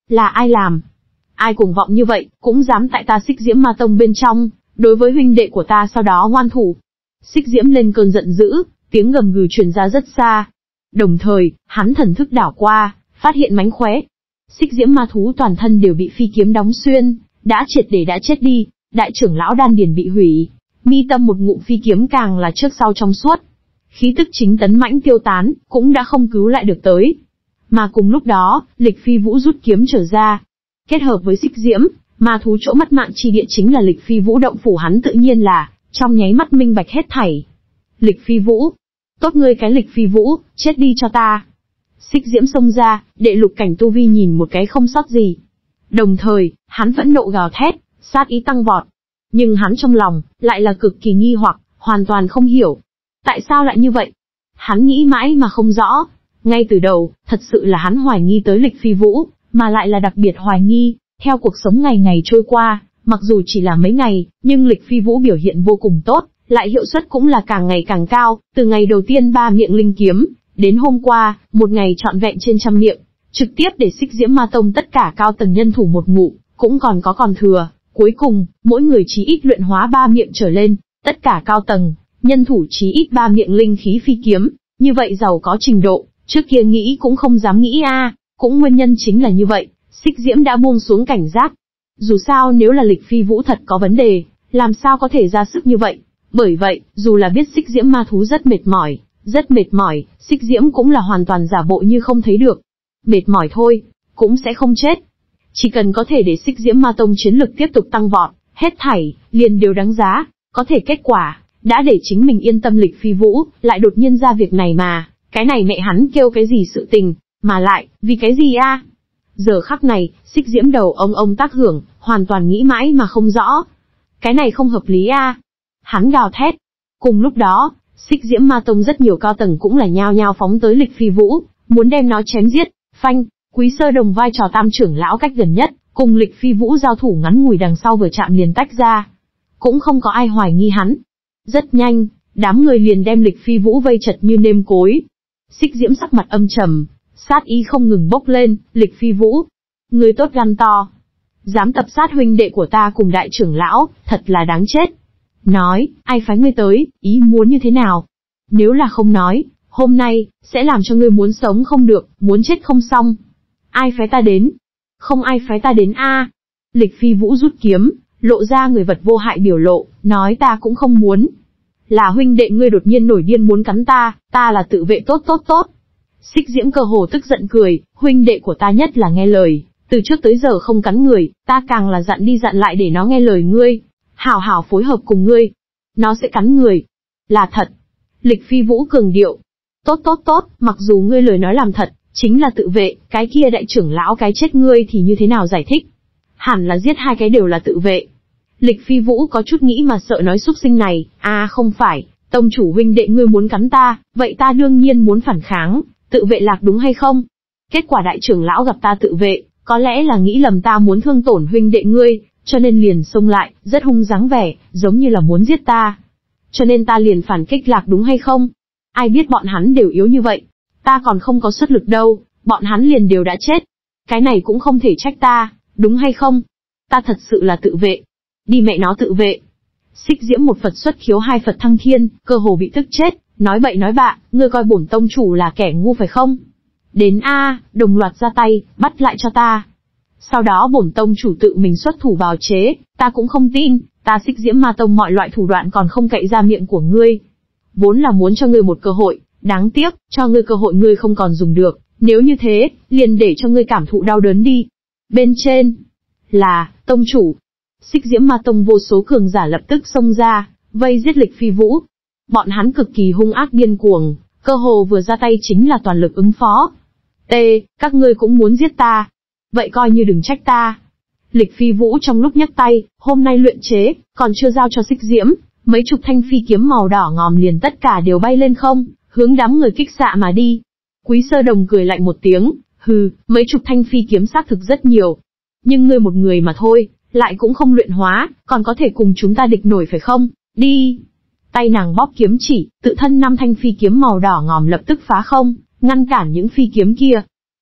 S1: Là ai làm? Ai cuồng vọng như vậy, cũng dám tại ta Xích Diễm Ma Tông bên trong, đối với huynh đệ của ta sau đó ngoan thủ. Xích Diễm lên cơn giận dữ, tiếng gầm gừ truyền ra rất xa. Đồng thời, hắn thần thức đảo qua, phát hiện mánh khóe. Xích Diễm ma thú toàn thân đều bị phi kiếm đóng xuyên, đã triệt để đã chết đi, đại trưởng lão đan điền bị hủy, mi tâm một ngụm phi kiếm càng là trước sau trong suốt. Khí tức chính tấn mãnh tiêu tán, cũng đã không cứu lại được tới. Mà cùng lúc đó, Lịch Phi Vũ rút kiếm trở ra. Kết hợp với Xích Diễm, ma thú chỗ mất mạng chi địa chính là Lịch Phi Vũ động phủ, hắn tự nhiên là, trong nháy mắt minh bạch hết thảy. Lịch Phi Vũ. Tốt ngươi cái Lịch Phi Vũ, chết đi cho ta. Xích Diễm xông ra, đệ lục cảnh tu vi nhìn một cái không sót gì. Đồng thời, hắn phẫn nộ gào thét, sát ý tăng vọt. Nhưng hắn trong lòng, lại là cực kỳ nghi hoặc, hoàn toàn không hiểu. Tại sao lại như vậy? Hắn nghĩ mãi mà không rõ. Ngay từ đầu, thật sự là hắn hoài nghi tới Lịch Phi Vũ, mà lại là đặc biệt hoài nghi. Theo cuộc sống ngày ngày trôi qua, mặc dù chỉ là mấy ngày, nhưng Lịch Phi Vũ biểu hiện vô cùng tốt, lại hiệu suất cũng là càng ngày càng cao, từ ngày đầu tiên ba miệng linh kiếm, đến hôm qua, một ngày trọn vẹn trên trăm miệng, trực tiếp để Xích Diễm Ma Tông tất cả cao tầng nhân thủ một ngụ, cũng còn có còn thừa, cuối cùng, mỗi người chí ít luyện hóa ba miệng trở lên, tất cả cao tầng, nhân thủ chí ít ba miệng linh khí phi kiếm, như vậy giàu có trình độ, trước kia nghĩ cũng không dám nghĩ a, à. Cũng nguyên nhân chính là như vậy, Xích Diễm đã buông xuống cảnh giác. Dù sao nếu là Lịch Phi Vũ thật có vấn đề, làm sao có thể ra sức như vậy? Bởi vậy, dù là biết Xích Diễm ma thú rất mệt mỏi, rất mệt mỏi, Xích Diễm cũng là hoàn toàn giả bộ như không thấy được. Mệt mỏi thôi, cũng sẽ không chết. Chỉ cần có thể để Xích Diễm Ma Tông chiến lực tiếp tục tăng vọt, hết thảy, liền đều đáng giá. Có thể kết quả, đã để chính mình yên tâm Lịch Phi Vũ, lại đột nhiên ra việc này mà, cái này mẹ hắn kêu cái gì sự tình, mà lại, vì cái gì a? À? Giờ khắc này, Xích Diễm đầu ông ông tác hưởng, hoàn toàn nghĩ mãi mà không rõ. Cái này không hợp lý a. À? Hắn gào thét. Cùng lúc đó, Xích Diễm Ma Tông rất nhiều cao tầng cũng là nhao nhao phóng tới Lịch Phi Vũ, muốn đem nó chém giết. Phanh, Quý Sơ Đồng vai trò tam trưởng lão cách gần nhất, cùng Lịch Phi Vũ giao thủ ngắn ngủi đằng sau vừa chạm liền tách ra. Cũng không có ai hoài nghi hắn. Rất nhanh, đám người liền đem Lịch Phi Vũ vây chật như nêm cối. Xích Diễm sắc mặt âm trầm, sát ý không ngừng bốc lên. Lịch Phi Vũ, người tốt gan to, dám tập sát huynh đệ của ta cùng đại trưởng lão, thật là đáng chết. Nói, ai phái ngươi tới, ý muốn như thế nào? Nếu là không nói, hôm nay, sẽ làm cho ngươi muốn sống không được, muốn chết không xong. Ai phái ta đến? Không ai phái ta đến a. À. Lịch Phi Vũ rút kiếm, lộ ra người vật vô hại biểu lộ, nói ta cũng không muốn. Là huynh đệ ngươi đột nhiên nổi điên muốn cắn ta, ta là tự vệ tốt tốt tốt. Xích Diễm cơ hồ tức giận cười, huynh đệ của ta nhất là nghe lời, từ trước tới giờ không cắn người, ta càng là dặn đi dặn lại để nó nghe lời ngươi. Hảo hảo phối hợp cùng ngươi. Nó sẽ cắn người. Là thật. Lịch Phi Vũ cường điệu. Tốt tốt tốt, mặc dù ngươi lời nói làm thật, chính là tự vệ, cái kia đại trưởng lão cái chết ngươi thì như thế nào giải thích? Hẳn là giết hai cái đều là tự vệ. Lịch Phi Vũ có chút nghĩ mà sợ nói xúc sinh này, à không phải, tông chủ huynh đệ ngươi muốn cắn ta, vậy ta đương nhiên muốn phản kháng, tự vệ lạc đúng hay không? Kết quả đại trưởng lão gặp ta tự vệ, có lẽ là nghĩ lầm ta muốn thương tổn huynh đệ ngươi, cho nên liền xông lại, rất hung dáng vẻ, giống như là muốn giết ta. Cho nên ta liền phản kích lạc đúng hay không? Ai biết bọn hắn đều yếu như vậy. Ta còn không có xuất lực đâu, bọn hắn liền đều đã chết. Cái này cũng không thể trách ta, đúng hay không? Ta thật sự là tự vệ. Đi mẹ nó tự vệ. Xích Diễm một Phật xuất khiếu hai Phật thăng thiên, cơ hồ bị tức chết, nói bậy nói bạ, ngươi coi bổn tông chủ là kẻ ngu phải không? Đến a, đồng loạt ra tay, bắt lại cho ta. Sau đó bổn tông chủ tự mình xuất thủ bào chế, ta cũng không tin, ta Xích Diễm Ma Tông mọi loại thủ đoạn còn không cậy ra miệng của ngươi. Vốn là muốn cho ngươi một cơ hội, đáng tiếc, cho ngươi cơ hội ngươi không còn dùng được, nếu như thế, liền để cho ngươi cảm thụ đau đớn đi. Bên trên, là, tông chủ. Xích Diễm Ma Tông vô số cường giả lập tức xông ra, vây giết Lịch Phi Vũ. Bọn hắn cực kỳ hung ác điên cuồng, cơ hồ vừa ra tay chính là toàn lực ứng phó. T, các ngươi cũng muốn giết ta. Vậy coi như đừng trách ta. Lịch Phi Vũ trong lúc nhấc tay, hôm nay luyện chế, còn chưa giao cho Xích Diễm, mấy chục thanh phi kiếm màu đỏ ngòm liền tất cả đều bay lên không, hướng đám người kích xạ mà đi. Quý Sơ Đồng cười lạnh một tiếng, hừ, mấy chục thanh phi kiếm xác thực rất nhiều. Nhưng ngươi một người mà thôi, lại cũng không luyện hóa, còn có thể cùng chúng ta địch nổi phải không? Đi! Tay nàng bóp kiếm chỉ, tự thân năm thanh phi kiếm màu đỏ ngòm lập tức phá không, ngăn cản những phi kiếm kia.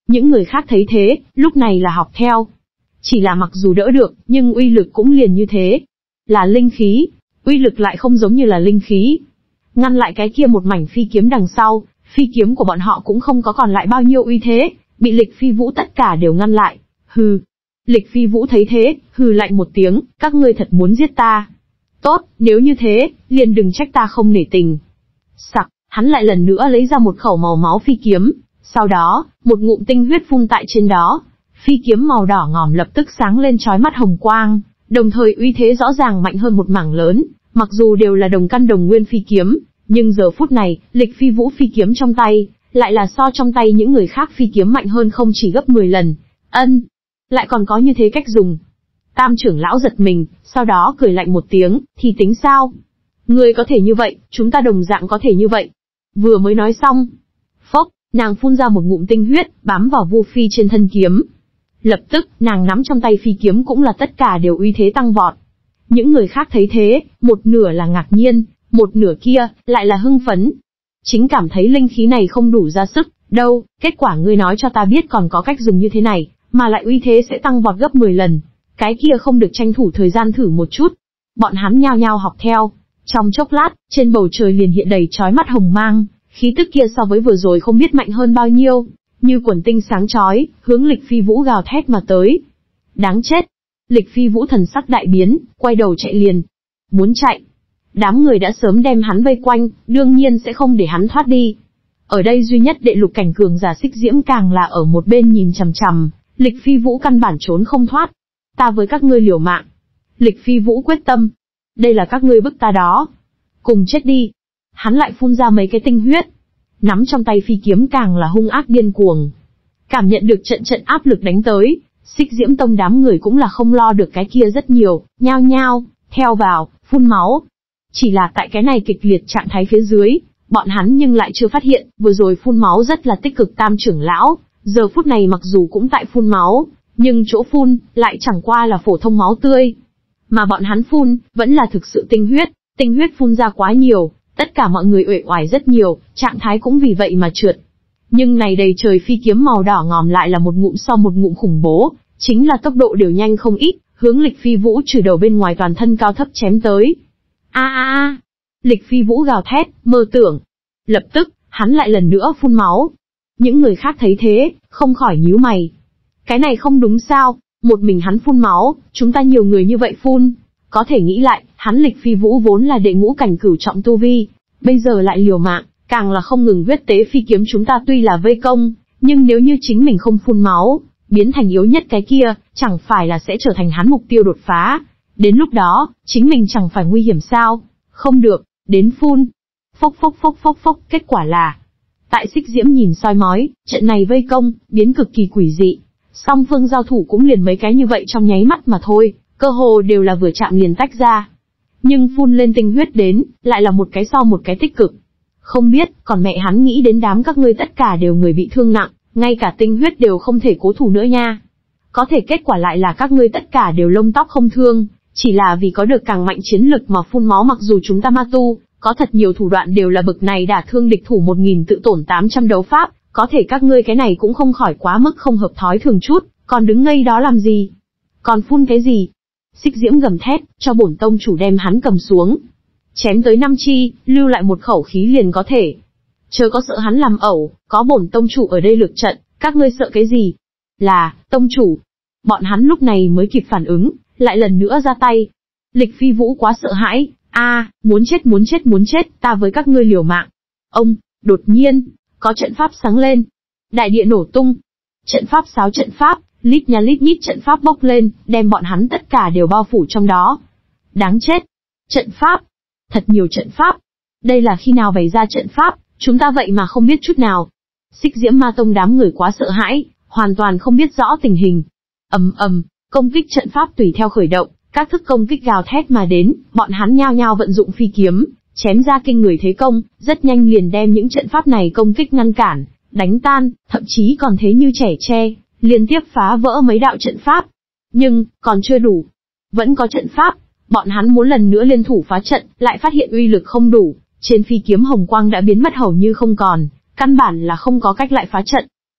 S1: Những người khác thấy thế, lúc này là học theo. Chỉ là mặc dù đỡ được, nhưng uy lực cũng liền như thế. Là linh khí, uy lực lại không giống như là linh khí. Ngăn lại cái kia một mảnh phi kiếm đằng sau, phi kiếm của bọn họ cũng không có còn lại bao nhiêu uy thế, bị Lịch Phi Vũ tất cả đều ngăn lại. Hừ. Lịch Phi Vũ thấy thế, hừ lạnh một tiếng, các ngươi thật muốn giết ta. Tốt, nếu như thế, liền đừng trách ta không nể tình. Sặc, hắn lại lần nữa lấy ra một khẩu màu máu phi kiếm, sau đó, một ngụm tinh huyết phun tại trên đó. Phi kiếm màu đỏ ngòm lập tức sáng lên chói mắt hồng quang, đồng thời uy thế rõ ràng mạnh hơn một mảng lớn, mặc dù đều là đồng căn đồng nguyên phi kiếm, nhưng giờ phút này, Lịch Phi Vũ phi kiếm trong tay, lại là so trong tay những người khác phi kiếm mạnh hơn không chỉ gấp mười lần. Ân, lại còn có như thế cách dùng. Tam trưởng lão giật mình, sau đó cười lạnh một tiếng, thì tính sao? Ngươi có thể như vậy, chúng ta đồng dạng có thể như vậy. Vừa mới nói xong, phốc, nàng phun ra một ngụm tinh huyết, bám vào Vu Phi trên thân kiếm. Lập tức, nàng nắm trong tay phi kiếm cũng là tất cả đều uy thế tăng vọt. Những người khác thấy thế, một nửa là ngạc nhiên, một nửa kia, lại là hưng phấn. Chính cảm thấy linh khí này không đủ ra sức, đâu, kết quả ngươi nói cho ta biết còn có cách dùng như thế này, mà lại uy thế sẽ tăng vọt gấp mười lần. Cái kia không được tranh thủ thời gian thử một chút. Bọn hắn nhao nhao học theo. Trong chốc lát, trên bầu trời liền hiện đầy chói mắt hồng mang, khí tức kia so với vừa rồi không biết mạnh hơn bao nhiêu, như quần tinh sáng chói, hướng Lịch Phi Vũ gào thét mà tới. Đáng chết! Lịch Phi Vũ thần sắc đại biến, quay đầu chạy liền. Muốn chạy? Đám người đã sớm đem hắn vây quanh, đương nhiên sẽ không để hắn thoát đi. Ở đây duy nhất đệ lục cảnh cường giả Xích Diễm càng là ở một bên nhìn chằm chằm, Lịch Phi Vũ căn bản trốn không thoát. Ta với các ngươi liều mạng. Lịch Phi Vũ quyết tâm. Đây là các ngươi bức ta đó. Cùng chết đi. Hắn lại phun ra mấy cái tinh huyết. Nắm trong tay phi kiếm càng là hung ác điên cuồng. Cảm nhận được trận trận áp lực đánh tới, Xích Diễm Tông đám người cũng là không lo được cái kia rất nhiều, nhao nhao, theo vào, phun máu. Chỉ là tại cái này kịch liệt trạng thái phía dưới, bọn hắn nhưng lại chưa phát hiện, vừa rồi phun máu rất là tích cực Tam trưởng lão, giờ phút này mặc dù cũng tại phun máu, nhưng chỗ phun, lại chẳng qua là phổ thông máu tươi. Mà bọn hắn phun, vẫn là thực sự tinh huyết, tinh huyết phun ra quá nhiều, tất cả mọi người uể oải rất nhiều, trạng thái cũng vì vậy mà trượt. Nhưng này đầy trời phi kiếm màu đỏ ngòm lại là một ngụm so một ngụm khủng bố, chính là tốc độ đều nhanh không ít, hướng Lịch Phi Vũ trừ đầu bên ngoài toàn thân cao thấp chém tới. A a a! Lịch Phi Vũ gào thét, mơ tưởng. Lập tức, hắn lại lần nữa phun máu. Những người khác thấy thế, không khỏi nhíu mày. Cái này không đúng sao, một mình hắn phun máu, chúng ta nhiều người như vậy phun. Có thể nghĩ lại, hắn Lịch Phi Vũ vốn là đệ ngũ cảnh cửu trọng tu vi, bây giờ lại liều mạng, càng là không ngừng huyết tế phi kiếm chúng ta tuy là vây công, nhưng nếu như chính mình không phun máu, biến thành yếu nhất cái kia, chẳng phải là sẽ trở thành hắn mục tiêu đột phá. Đến lúc đó, chính mình chẳng phải nguy hiểm sao? Không được, đến phun. Phốc phốc phốc phốc phốc, kết quả là, tại Xích Diễm nhìn soi mói, trận này vây công, biến cực kỳ quỷ dị. Song phương giao thủ cũng liền mấy cái như vậy trong nháy mắt mà thôi, cơ hồ đều là vừa chạm liền tách ra. Nhưng phun lên tinh huyết đến, lại là một cái so một cái tích cực. Không biết, còn mẹ hắn nghĩ đến đám các ngươi tất cả đều người bị thương nặng, ngay cả tinh huyết đều không thể cố thủ nữa nha. Có thể kết quả lại là các ngươi tất cả đều lông tóc không thương, chỉ là vì có được càng mạnh chiến lực mà phun máu, mặc dù chúng ta ma tu, có thật nhiều thủ đoạn đều là bực này đả thương địch thủ một nghìn tự tổn tám trăm đấu pháp, có thể các ngươi cái này cũng không khỏi quá mức không hợp thói thường chút, còn đứng ngây đó làm gì? Còn phun cái gì? Xích Diễm gầm thét, cho bổn tông chủ đem hắn cầm xuống. Chém tới năm chi, lưu lại một khẩu khí liền có thể. Chớ có sợ hắn làm ẩu, có bổn tông chủ ở đây lược trận, các ngươi sợ cái gì? Là, tông chủ. Bọn hắn lúc này mới kịp phản ứng, lại lần nữa ra tay. Lịch Phi Vũ quá sợ hãi, a, à, muốn chết muốn chết muốn chết, ta với các ngươi liều mạng. Ông, đột nhiên, có trận pháp sáng lên. Đại địa nổ tung. Trận pháp sáo trận pháp, lít nha lít nhít trận pháp bốc lên, đem bọn hắn tất cả đều bao phủ trong đó. Đáng chết. Trận pháp. Thật nhiều trận pháp. Đây là khi nào bày ra trận pháp, chúng ta vậy mà không biết chút nào. Xích Diễm Ma Tông đám người quá sợ hãi, hoàn toàn không biết rõ tình hình. Ầm ầm, công kích trận pháp tùy theo khởi động, các thức công kích gào thét mà đến, bọn hắn nhao nhao vận dụng phi kiếm, chém ra kinh người thế công, rất nhanh liền đem những trận pháp này công kích ngăn cản, đánh tan, thậm chí còn thế như trẻ tre, liên tiếp phá vỡ mấy đạo trận pháp. Nhưng, còn chưa đủ. Vẫn có trận pháp, bọn hắn muốn lần nữa liên thủ phá trận, lại phát hiện uy lực không đủ, trên phi kiếm hồng quang đã biến mất hầu như không còn, căn bản là không có cách lại phá trận.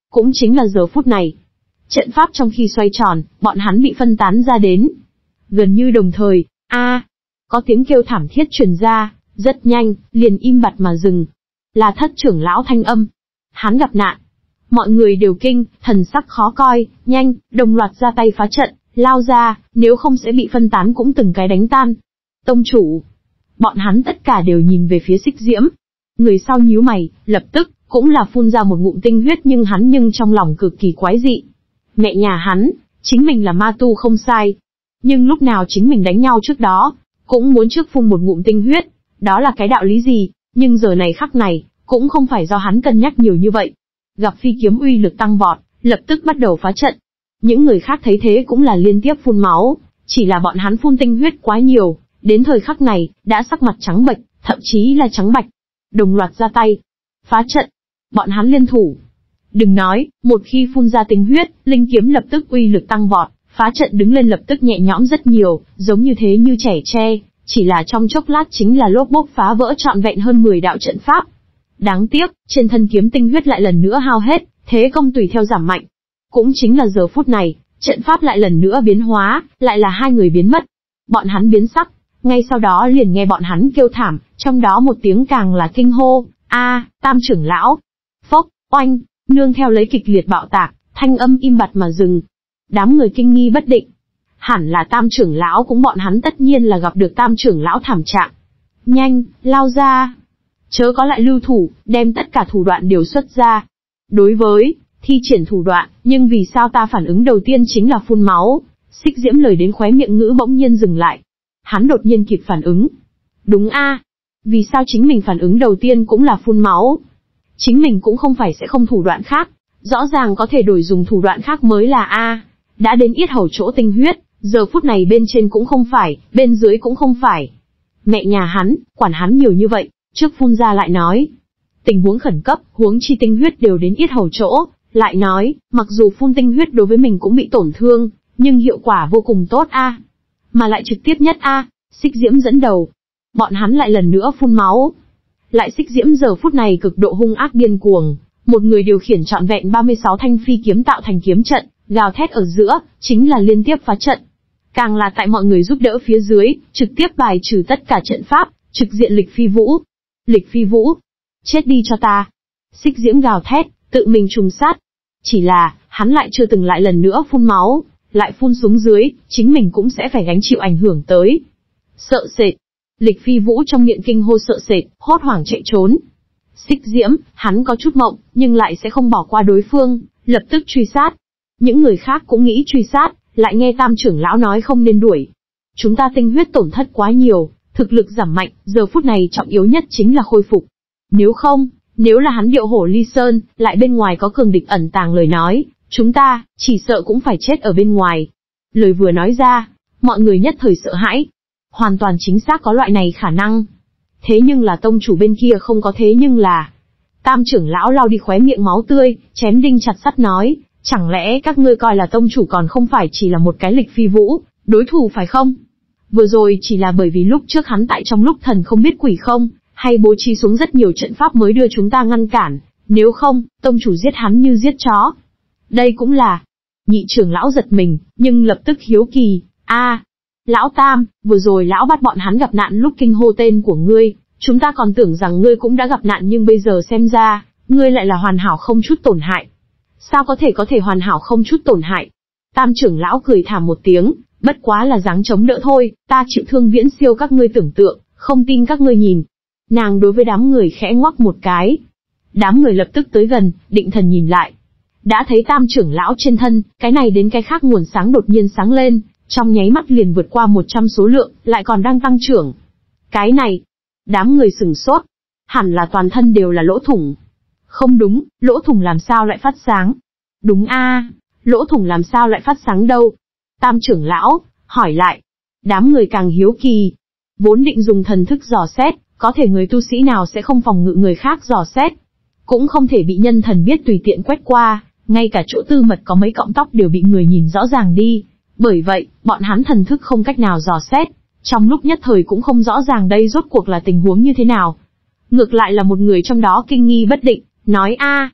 S1: Cũng chính là giờ phút này, trận pháp trong khi xoay tròn, bọn hắn bị phân tán ra đến. Gần như đồng thời, a, có tiếng kêu thảm thiết truyền ra, rất nhanh, liền im bặt mà dừng. Là Thất trưởng lão thanh âm. Hắn gặp nạn. Mọi người đều kinh, thần sắc khó coi, nhanh, đồng loạt ra tay phá trận, lao ra, nếu không sẽ bị phân tán cũng từng cái đánh tan. Tông chủ. Bọn hắn tất cả đều nhìn về phía Xích Diễm. Người sau nhíu mày, lập tức, cũng là phun ra một ngụm tinh huyết nhưng hắn nhưng trong lòng cực kỳ quái dị. Mẹ nhà hắn, chính mình là ma tu không sai. Nhưng lúc nào chính mình đánh nhau trước đó, cũng muốn trước phun một ngụm tinh huyết, đó là cái đạo lý gì, nhưng giờ này khắc này, cũng không phải do hắn cân nhắc nhiều như vậy. Gặp phi kiếm uy lực tăng vọt, lập tức bắt đầu phá trận. Những người khác thấy thế cũng là liên tiếp phun máu, chỉ là bọn hắn phun tinh huyết quá nhiều, đến thời khắc này, đã sắc mặt trắng bệch, thậm chí là trắng bạch. Đồng loạt ra tay, phá trận, bọn hắn liên thủ. Đừng nói, một khi phun ra tinh huyết, linh kiếm lập tức uy lực tăng vọt, phá trận đứng lên lập tức nhẹ nhõm rất nhiều, giống như thế như trẻ tre, chỉ là trong chốc lát chính là lốp bốp phá vỡ trọn vẹn hơn mười đạo trận pháp. Đáng tiếc, trên thân kiếm tinh huyết lại lần nữa hao hết, thế công tùy theo giảm mạnh. Cũng chính là giờ phút này, trận pháp lại lần nữa biến hóa, lại là hai người biến mất. Bọn hắn biến sắc, ngay sau đó liền nghe bọn hắn kêu thảm, trong đó một tiếng càng là kinh hô, a, Tam trưởng lão. Phốc, oanh, nương theo lấy kịch liệt bạo tạc, thanh âm im bặt mà dừng. Đám người kinh nghi bất định. Hẳn là Tam trưởng lão cũng bọn hắn tất nhiên là gặp được Tam trưởng lão thảm trạng. Nhanh, lao ra. Chớ có lại lưu thủ, đem tất cả thủ đoạn đều xuất ra. Đối với, thi triển thủ đoạn, nhưng vì sao ta phản ứng đầu tiên chính là phun máu? Xích Diễm lời đến khóe miệng ngữ bỗng nhiên dừng lại. Hắn đột nhiên kịp phản ứng. Đúng a, vì sao chính mình phản ứng đầu tiên cũng là phun máu? Chính mình cũng không phải sẽ không thủ đoạn khác, rõ ràng có thể đổi dùng thủ đoạn khác mới là a. Đã đến yết hầu chỗ tinh huyết, giờ phút này bên trên cũng không phải, bên dưới cũng không phải. Mẹ nhà hắn, quản hắn nhiều như vậy, trước phun ra lại nói. Tình huống khẩn cấp, huống chi tinh huyết đều đến yết hầu chỗ, lại nói, mặc dù phun tinh huyết đối với mình cũng bị tổn thương, nhưng hiệu quả vô cùng tốt a. Mà lại trực tiếp nhất a, Xích Diễm dẫn đầu. Bọn hắn lại lần nữa phun máu. Lại Xích Diễm giờ phút này cực độ hung ác điên cuồng, một người điều khiển trọn vẹn ba mươi sáu thanh phi kiếm tạo thành kiếm trận, gào thét ở giữa, chính là liên tiếp phá trận. Càng là tại mọi người giúp đỡ phía dưới, trực tiếp bài trừ tất cả trận pháp, trực diện Lịch Phi Vũ. Lịch Phi Vũ, chết đi cho ta. Xích Diễm gào thét, tự mình trùng sát. Chỉ là, hắn lại chưa từng lại lần nữa phun máu, lại phun xuống dưới, chính mình cũng sẽ phải gánh chịu ảnh hưởng tới. Sợ sệt. Lịch Phi Vũ trong miệng kinh hô sợ sệt, hốt hoảng chạy trốn. Xích Diễm, hắn có chút mộng, nhưng lại sẽ không bỏ qua đối phương, lập tức truy sát. Những người khác cũng nghĩ truy sát, lại nghe Tam trưởng lão nói không nên đuổi. Chúng ta tinh huyết tổn thất quá nhiều, thực lực giảm mạnh, giờ phút này trọng yếu nhất chính là khôi phục. Nếu không, nếu là hắn điệu hổ ly sơn, lại bên ngoài có cường địch ẩn tàng lời nói, chúng ta, chỉ sợ cũng phải chết ở bên ngoài. Lời vừa nói ra, mọi người nhất thời sợ hãi. Hoàn toàn chính xác có loại này khả năng. Thế nhưng là tông chủ bên kia không có thế nhưng là. Tam trưởng lão lau đi khóe miệng máu tươi, chém đinh chặt sắt nói, chẳng lẽ các ngươi coi là tông chủ còn không phải chỉ là một cái Lịch Phi Vũ, đối thủ phải không? Vừa rồi chỉ là bởi vì lúc trước hắn tại trong lúc thần không biết quỷ không, hay bố trí xuống rất nhiều trận pháp mới đưa chúng ta ngăn cản, nếu không, tông chủ giết hắn như giết chó. Đây cũng là. Nhị trưởng lão giật mình, nhưng lập tức hiếu kỳ, a, lão Tam, vừa rồi lão bắt bọn hắn gặp nạn lúc kinh hô tên của ngươi, chúng ta còn tưởng rằng ngươi cũng đã gặp nạn nhưng bây giờ xem ra, ngươi lại là hoàn hảo không chút tổn hại. Sao có thể có thể hoàn hảo không chút tổn hại? Tam trưởng lão cười thảm một tiếng, bất quá là dáng chống đỡ thôi, ta chịu thương viễn siêu các ngươi tưởng tượng, không tin các ngươi nhìn. Nàng đối với đám người khẽ ngoắc một cái. Đám người lập tức tới gần, định thần nhìn lại. Đã thấy Tam trưởng lão trên thân, cái này đến cái khác nguồn sáng đột nhiên sáng lên, trong nháy mắt liền vượt qua một trăm số lượng, lại còn đang tăng trưởng. Cái này, đám người sửng sốt, hẳn là toàn thân đều là lỗ thủng. Không đúng, lỗ thủng làm sao lại phát sáng? Đúng a, lỗ thủng làm sao lại phát sáng đâu? Tam trưởng lão, hỏi lại. Đám người càng hiếu kỳ. Vốn định dùng thần thức dò xét, có thể người tu sĩ nào sẽ không phòng ngự người khác dò xét. Cũng không thể bị nhân thần biết tùy tiện quét qua, ngay cả chỗ tư mật có mấy cọng tóc đều bị người nhìn rõ ràng đi. Bởi vậy, bọn hắn thần thức không cách nào dò xét, trong lúc nhất thời cũng không rõ ràng đây rốt cuộc là tình huống như thế nào. Ngược lại là một người trong đó kinh nghi bất định, nói a,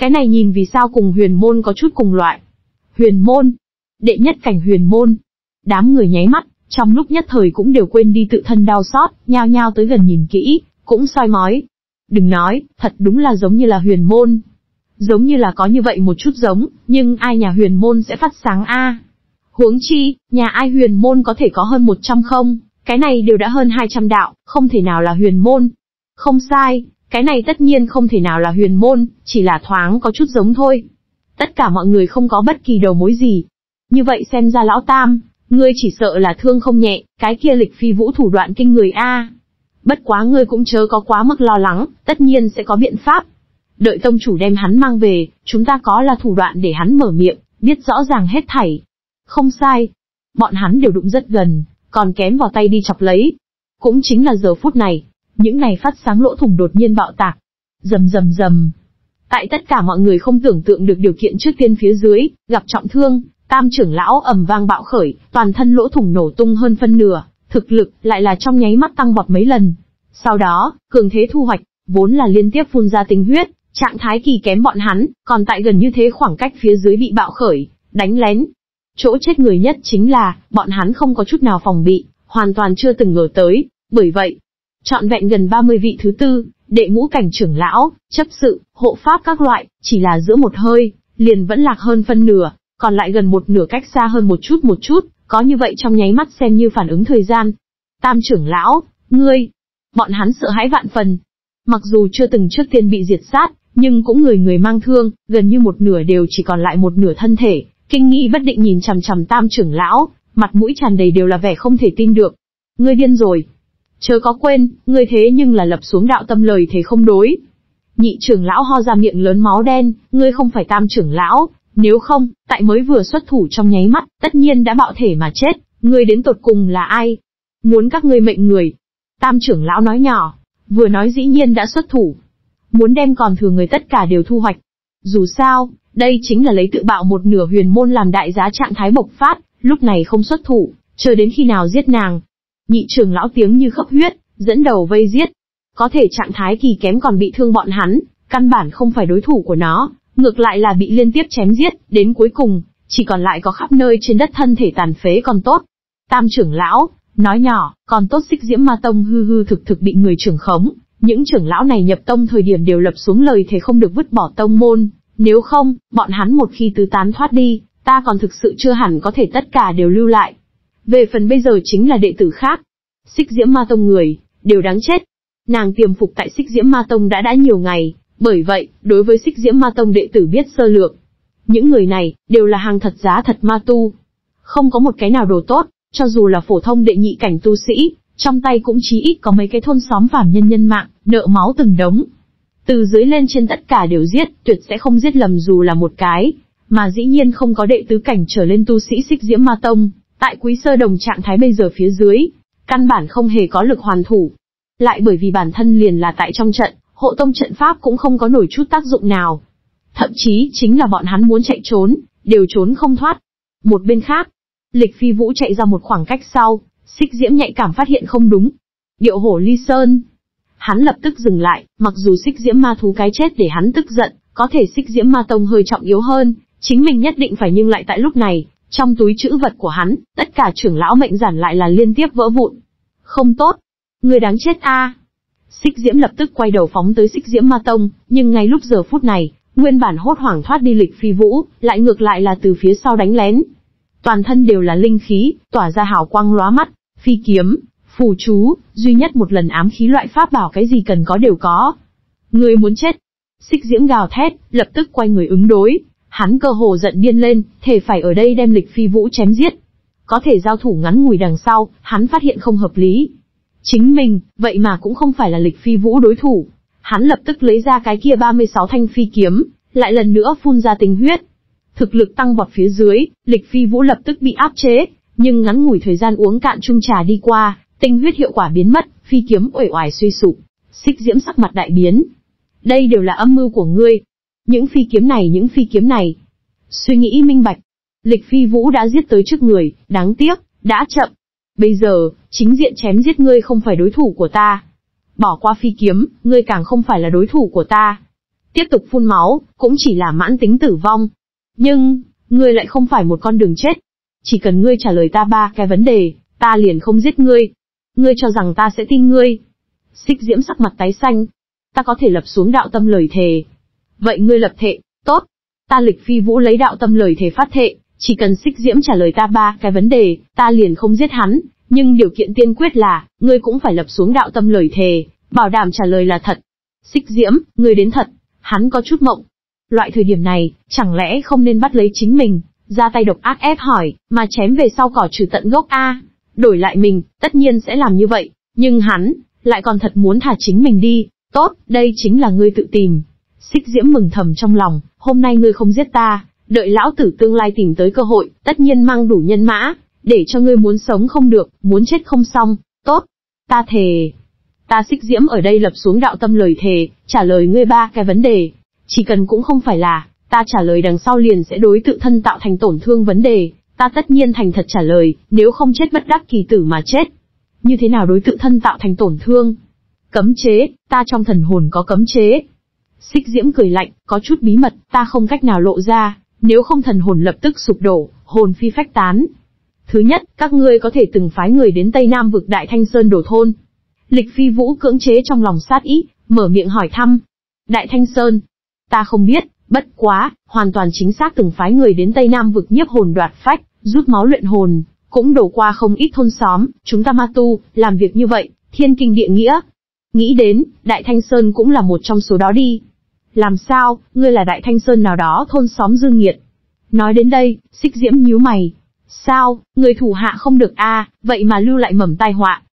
S1: Cái này nhìn vì sao cùng huyền môn có chút cùng loại. Huyền môn, đệ nhất cảnh huyền môn. Đám người nháy mắt, trong lúc nhất thời cũng đều quên đi tự thân đau xót, nhao nhao tới gần nhìn kỹ, cũng soi mói. Đừng nói, thật đúng là giống như là huyền môn. Giống như là có như vậy một chút giống, nhưng ai nhà huyền môn sẽ phát sáng a? Huống chi, nhà ai huyền môn có thể có hơn một trăm không? Cái này đều đã hơn hai trăm đạo, không thể nào là huyền môn. Không sai, cái này tất nhiên không thể nào là huyền môn, chỉ là thoáng có chút giống thôi. Tất cả mọi người không có bất kỳ đầu mối gì. Như vậy xem ra lão tam, ngươi chỉ sợ là thương không nhẹ, cái kia Lịch Phi Vũ thủ đoạn kinh người a. Bất quá ngươi cũng chớ có quá mức lo lắng, tất nhiên sẽ có biện pháp. Đợi tông chủ đem hắn mang về, chúng ta có là thủ đoạn để hắn mở miệng, biết rõ ràng hết thảy. Không sai. Bọn hắn đều đụng rất gần, còn kém vào tay đi chọc lấy. Cũng chính là giờ phút này, những này phát sáng lỗ thủng đột nhiên bạo tạc. Rầm rầm rầm. Tại tất cả mọi người không tưởng tượng được điều kiện trước tiên phía dưới, gặp trọng thương, tam trưởng lão ầm vang bạo khởi, toàn thân lỗ thủng nổ tung hơn phân nửa, thực lực lại là trong nháy mắt tăng vọt mấy lần. Sau đó, cường thế thu hoạch, vốn là liên tiếp phun ra tinh huyết, trạng thái kỳ kém bọn hắn, còn tại gần như thế khoảng cách phía dưới bị bạo khởi, đánh lén. Chỗ chết người nhất chính là, bọn hắn không có chút nào phòng bị, hoàn toàn chưa từng ngờ tới, bởi vậy, trọn vẹn gần ba mươi vị thứ tư, đệ ngũ cảnh trưởng lão, chấp sự, hộ pháp các loại, chỉ là giữa một hơi, liền vẫn lạc hơn phân nửa, còn lại gần một nửa cách xa hơn một chút một chút, có như vậy trong nháy mắt xem như phản ứng thời gian. Tam trưởng lão, ngươi, bọn hắn sợ hãi vạn phần. Mặc dù chưa từng trước tiên bị diệt sát, nhưng cũng người người mang thương, gần như một nửa đều chỉ còn lại một nửa thân thể, kinh nghi bất định nhìn chằm chằm tam trưởng lão, mặt mũi tràn đầy đều là vẻ không thể tin được. Ngươi điên rồi. Chớ có quên, ngươi thế nhưng là lập xuống đạo tâm lời thề không đối. Nhị trưởng lão ho ra miệng lớn máu đen, ngươi không phải tam trưởng lão, nếu không, tại mới vừa xuất thủ trong nháy mắt, tất nhiên đã bạo thể mà chết, ngươi đến tột cùng là ai? Muốn các ngươi mệnh người. Tam trưởng lão nói nhỏ, vừa nói dĩ nhiên đã xuất thủ. Muốn đem còn thừa người tất cả đều thu hoạch. Dù sao, đây chính là lấy tự bạo một nửa huyền môn làm đại giá trạng thái bộc phát, lúc này không xuất thủ, chờ đến khi nào giết nàng. Nhị trưởng lão tiếng như khắp huyết, dẫn đầu vây giết. Có thể trạng thái kỳ kém còn bị thương bọn hắn, căn bản không phải đối thủ của nó, ngược lại là bị liên tiếp chém giết, đến cuối cùng, chỉ còn lại có khắp nơi trên đất thân thể tàn phế còn tốt. Tam trưởng lão, nói nhỏ, còn tốt Xích Diễm Ma Tông hư hư thực thực bị người trưởng khống, những trưởng lão này nhập tông thời điểm đều lập xuống lời thề không được vứt bỏ tông môn, nếu không, bọn hắn một khi tứ tán thoát đi, ta còn thực sự chưa hẳn có thể tất cả đều lưu lại. Về phần bây giờ chính là đệ tử khác. Xích Diễm Ma Tông người, đều đáng chết. Nàng tiềm phục tại Xích Diễm Ma Tông đã đã nhiều ngày, bởi vậy, đối với Xích Diễm Ma Tông đệ tử biết sơ lược. Những người này, đều là hàng thật giá thật ma tu. Không có một cái nào đồ tốt, cho dù là phổ thông đệ nhị cảnh tu sĩ, trong tay cũng chí ít có mấy cái thôn xóm phàm nhân nhân mạng, nợ máu từng đống. Từ dưới lên trên tất cả đều giết, tuyệt sẽ không giết lầm dù là một cái, mà dĩ nhiên không có đệ tứ cảnh trở lên tu sĩ Xích Diễm Ma Tông, tại Quý Sơ Đồng trạng thái bây giờ phía dưới, căn bản không hề có lực hoàn thủ. Lại bởi vì bản thân liền là tại trong trận, hộ tông trận pháp cũng không có nổi chút tác dụng nào. Thậm chí chính là bọn hắn muốn chạy trốn, đều trốn không thoát. Một bên khác, Lịch Phi Vũ chạy ra một khoảng cách sau, Xích Diễm nhạy cảm phát hiện không đúng. Điệu hổ ly sơn. Hắn lập tức dừng lại, mặc dù Xích Diễm ma thú cái chết để hắn tức giận, có thể Xích Diễm ma tông hơi trọng yếu hơn, chính mình nhất định phải nhưng lại tại lúc này, trong túi trữ vật của hắn, tất cả trưởng lão mệnh giản lại là liên tiếp vỡ vụn. Không tốt. Người đáng chết a. Xích Diễm lập tức quay đầu phóng tới Xích Diễm ma tông, nhưng ngay lúc giờ phút này, nguyên bản hốt hoảng thoát đi Lịch Phi Vũ, lại ngược lại là từ phía sau đánh lén. Toàn thân đều là linh khí, tỏa ra hào quang lóa mắt, phi kiếm, phù chú, duy nhất một lần ám khí loại pháp bảo cái gì cần có đều có. Người muốn chết. Xích Diễm gào thét, lập tức quay người ứng đối, hắn cơ hồ giận điên lên, thề phải ở đây đem Lịch Phi Vũ chém giết. Có thể giao thủ ngắn ngủi đằng sau, hắn phát hiện không hợp lý. Chính mình, vậy mà cũng không phải là Lịch Phi Vũ đối thủ. Hắn lập tức lấy ra cái kia ba mươi sáu thanh phi kiếm, lại lần nữa phun ra tinh huyết. Thực lực tăng vọt phía dưới, Lịch Phi Vũ lập tức bị áp chế, nhưng ngắn ngủi thời gian uống cạn chung trà đi qua, tinh huyết hiệu quả biến mất, phi kiếm uể oải suy sụp. Xích Diễm sắc mặt đại biến. Đây đều là âm mưu của ngươi. Những phi kiếm này, những phi kiếm này. Suy nghĩ minh bạch. Lịch Phi Vũ đã giết tới trước người, đáng tiếc, đã chậm. Bây giờ, chính diện chém giết ngươi không phải đối thủ của ta. Bỏ qua phi kiếm, ngươi càng không phải là đối thủ của ta. Tiếp tục phun máu, cũng chỉ là mãn tính tử vong. Nhưng, ngươi lại không phải một con đường chết. Chỉ cần ngươi trả lời ta ba cái vấn đề, ta liền không giết ngươi. Ngươi cho rằng ta sẽ tin ngươi. Xích Diễm sắc mặt tái xanh. Ta có thể lập xuống đạo tâm lời thề. Vậy ngươi lập thệ, tốt. Ta Lịch Phi Vũ lấy đạo tâm lời thề phát thệ, chỉ cần Xích Diễm trả lời ta ba cái vấn đề, ta liền không giết hắn. Nhưng điều kiện tiên quyết là, ngươi cũng phải lập xuống đạo tâm lời thề, bảo đảm trả lời là thật. Xích Diễm, ngươi đến thật. Hắn có chút mộng. Loại thời điểm này, chẳng lẽ không nên bắt lấy chính mình, ra tay độc ác ép hỏi, mà chém về sau cỏ trừ tận gốc a? Đổi lại mình, tất nhiên sẽ làm như vậy, nhưng hắn, lại còn thật muốn thả chính mình đi. Tốt, đây chính là ngươi tự tìm. Xích Diễm mừng thầm trong lòng, hôm nay ngươi không giết ta, đợi lão tử tương lai tìm tới cơ hội, tất nhiên mang đủ nhân mã, để cho ngươi muốn sống không được, muốn chết không xong. Tốt, ta thề. Ta Xích Diễm ở đây lập xuống đạo tâm lời thề, trả lời ngươi ba cái vấn đề. Chỉ cần cũng không phải là, ta trả lời đằng sau liền sẽ đối tự thân tạo thành tổn thương vấn đề, ta tất nhiên thành thật trả lời, nếu không chết bất đắc kỳ tử mà chết. Như thế nào đối tự thân tạo thành tổn thương? Cấm chế, ta trong thần hồn có cấm chế. Xích Diễm cười lạnh, có chút bí mật, ta không cách nào lộ ra, nếu không thần hồn lập tức sụp đổ, hồn phi phách tán. Thứ nhất, các ngươi có thể từng phái người đến Tây Nam vực Đại Thanh Sơn đổ thôn. Lịch Phi Vũ cưỡng chế trong lòng sát ý, mở miệng hỏi thăm. Đại Thanh Sơn? Ta không biết, bất quá, hoàn toàn chính xác từng phái người đến Tây Nam vực nhiếp hồn đoạt phách, rút máu luyện hồn, cũng đổ qua không ít thôn xóm, chúng ta ma tu, làm việc như vậy, thiên kinh địa nghĩa. Nghĩ đến, Đại Thanh Sơn cũng là một trong số đó đi. Làm sao, ngươi là Đại Thanh Sơn nào đó thôn xóm dương nghiệt? Nói đến đây, Xích Diễm nhíu mày. Sao, người thủ hạ không được a, vậy mà lưu lại mầm tai họa,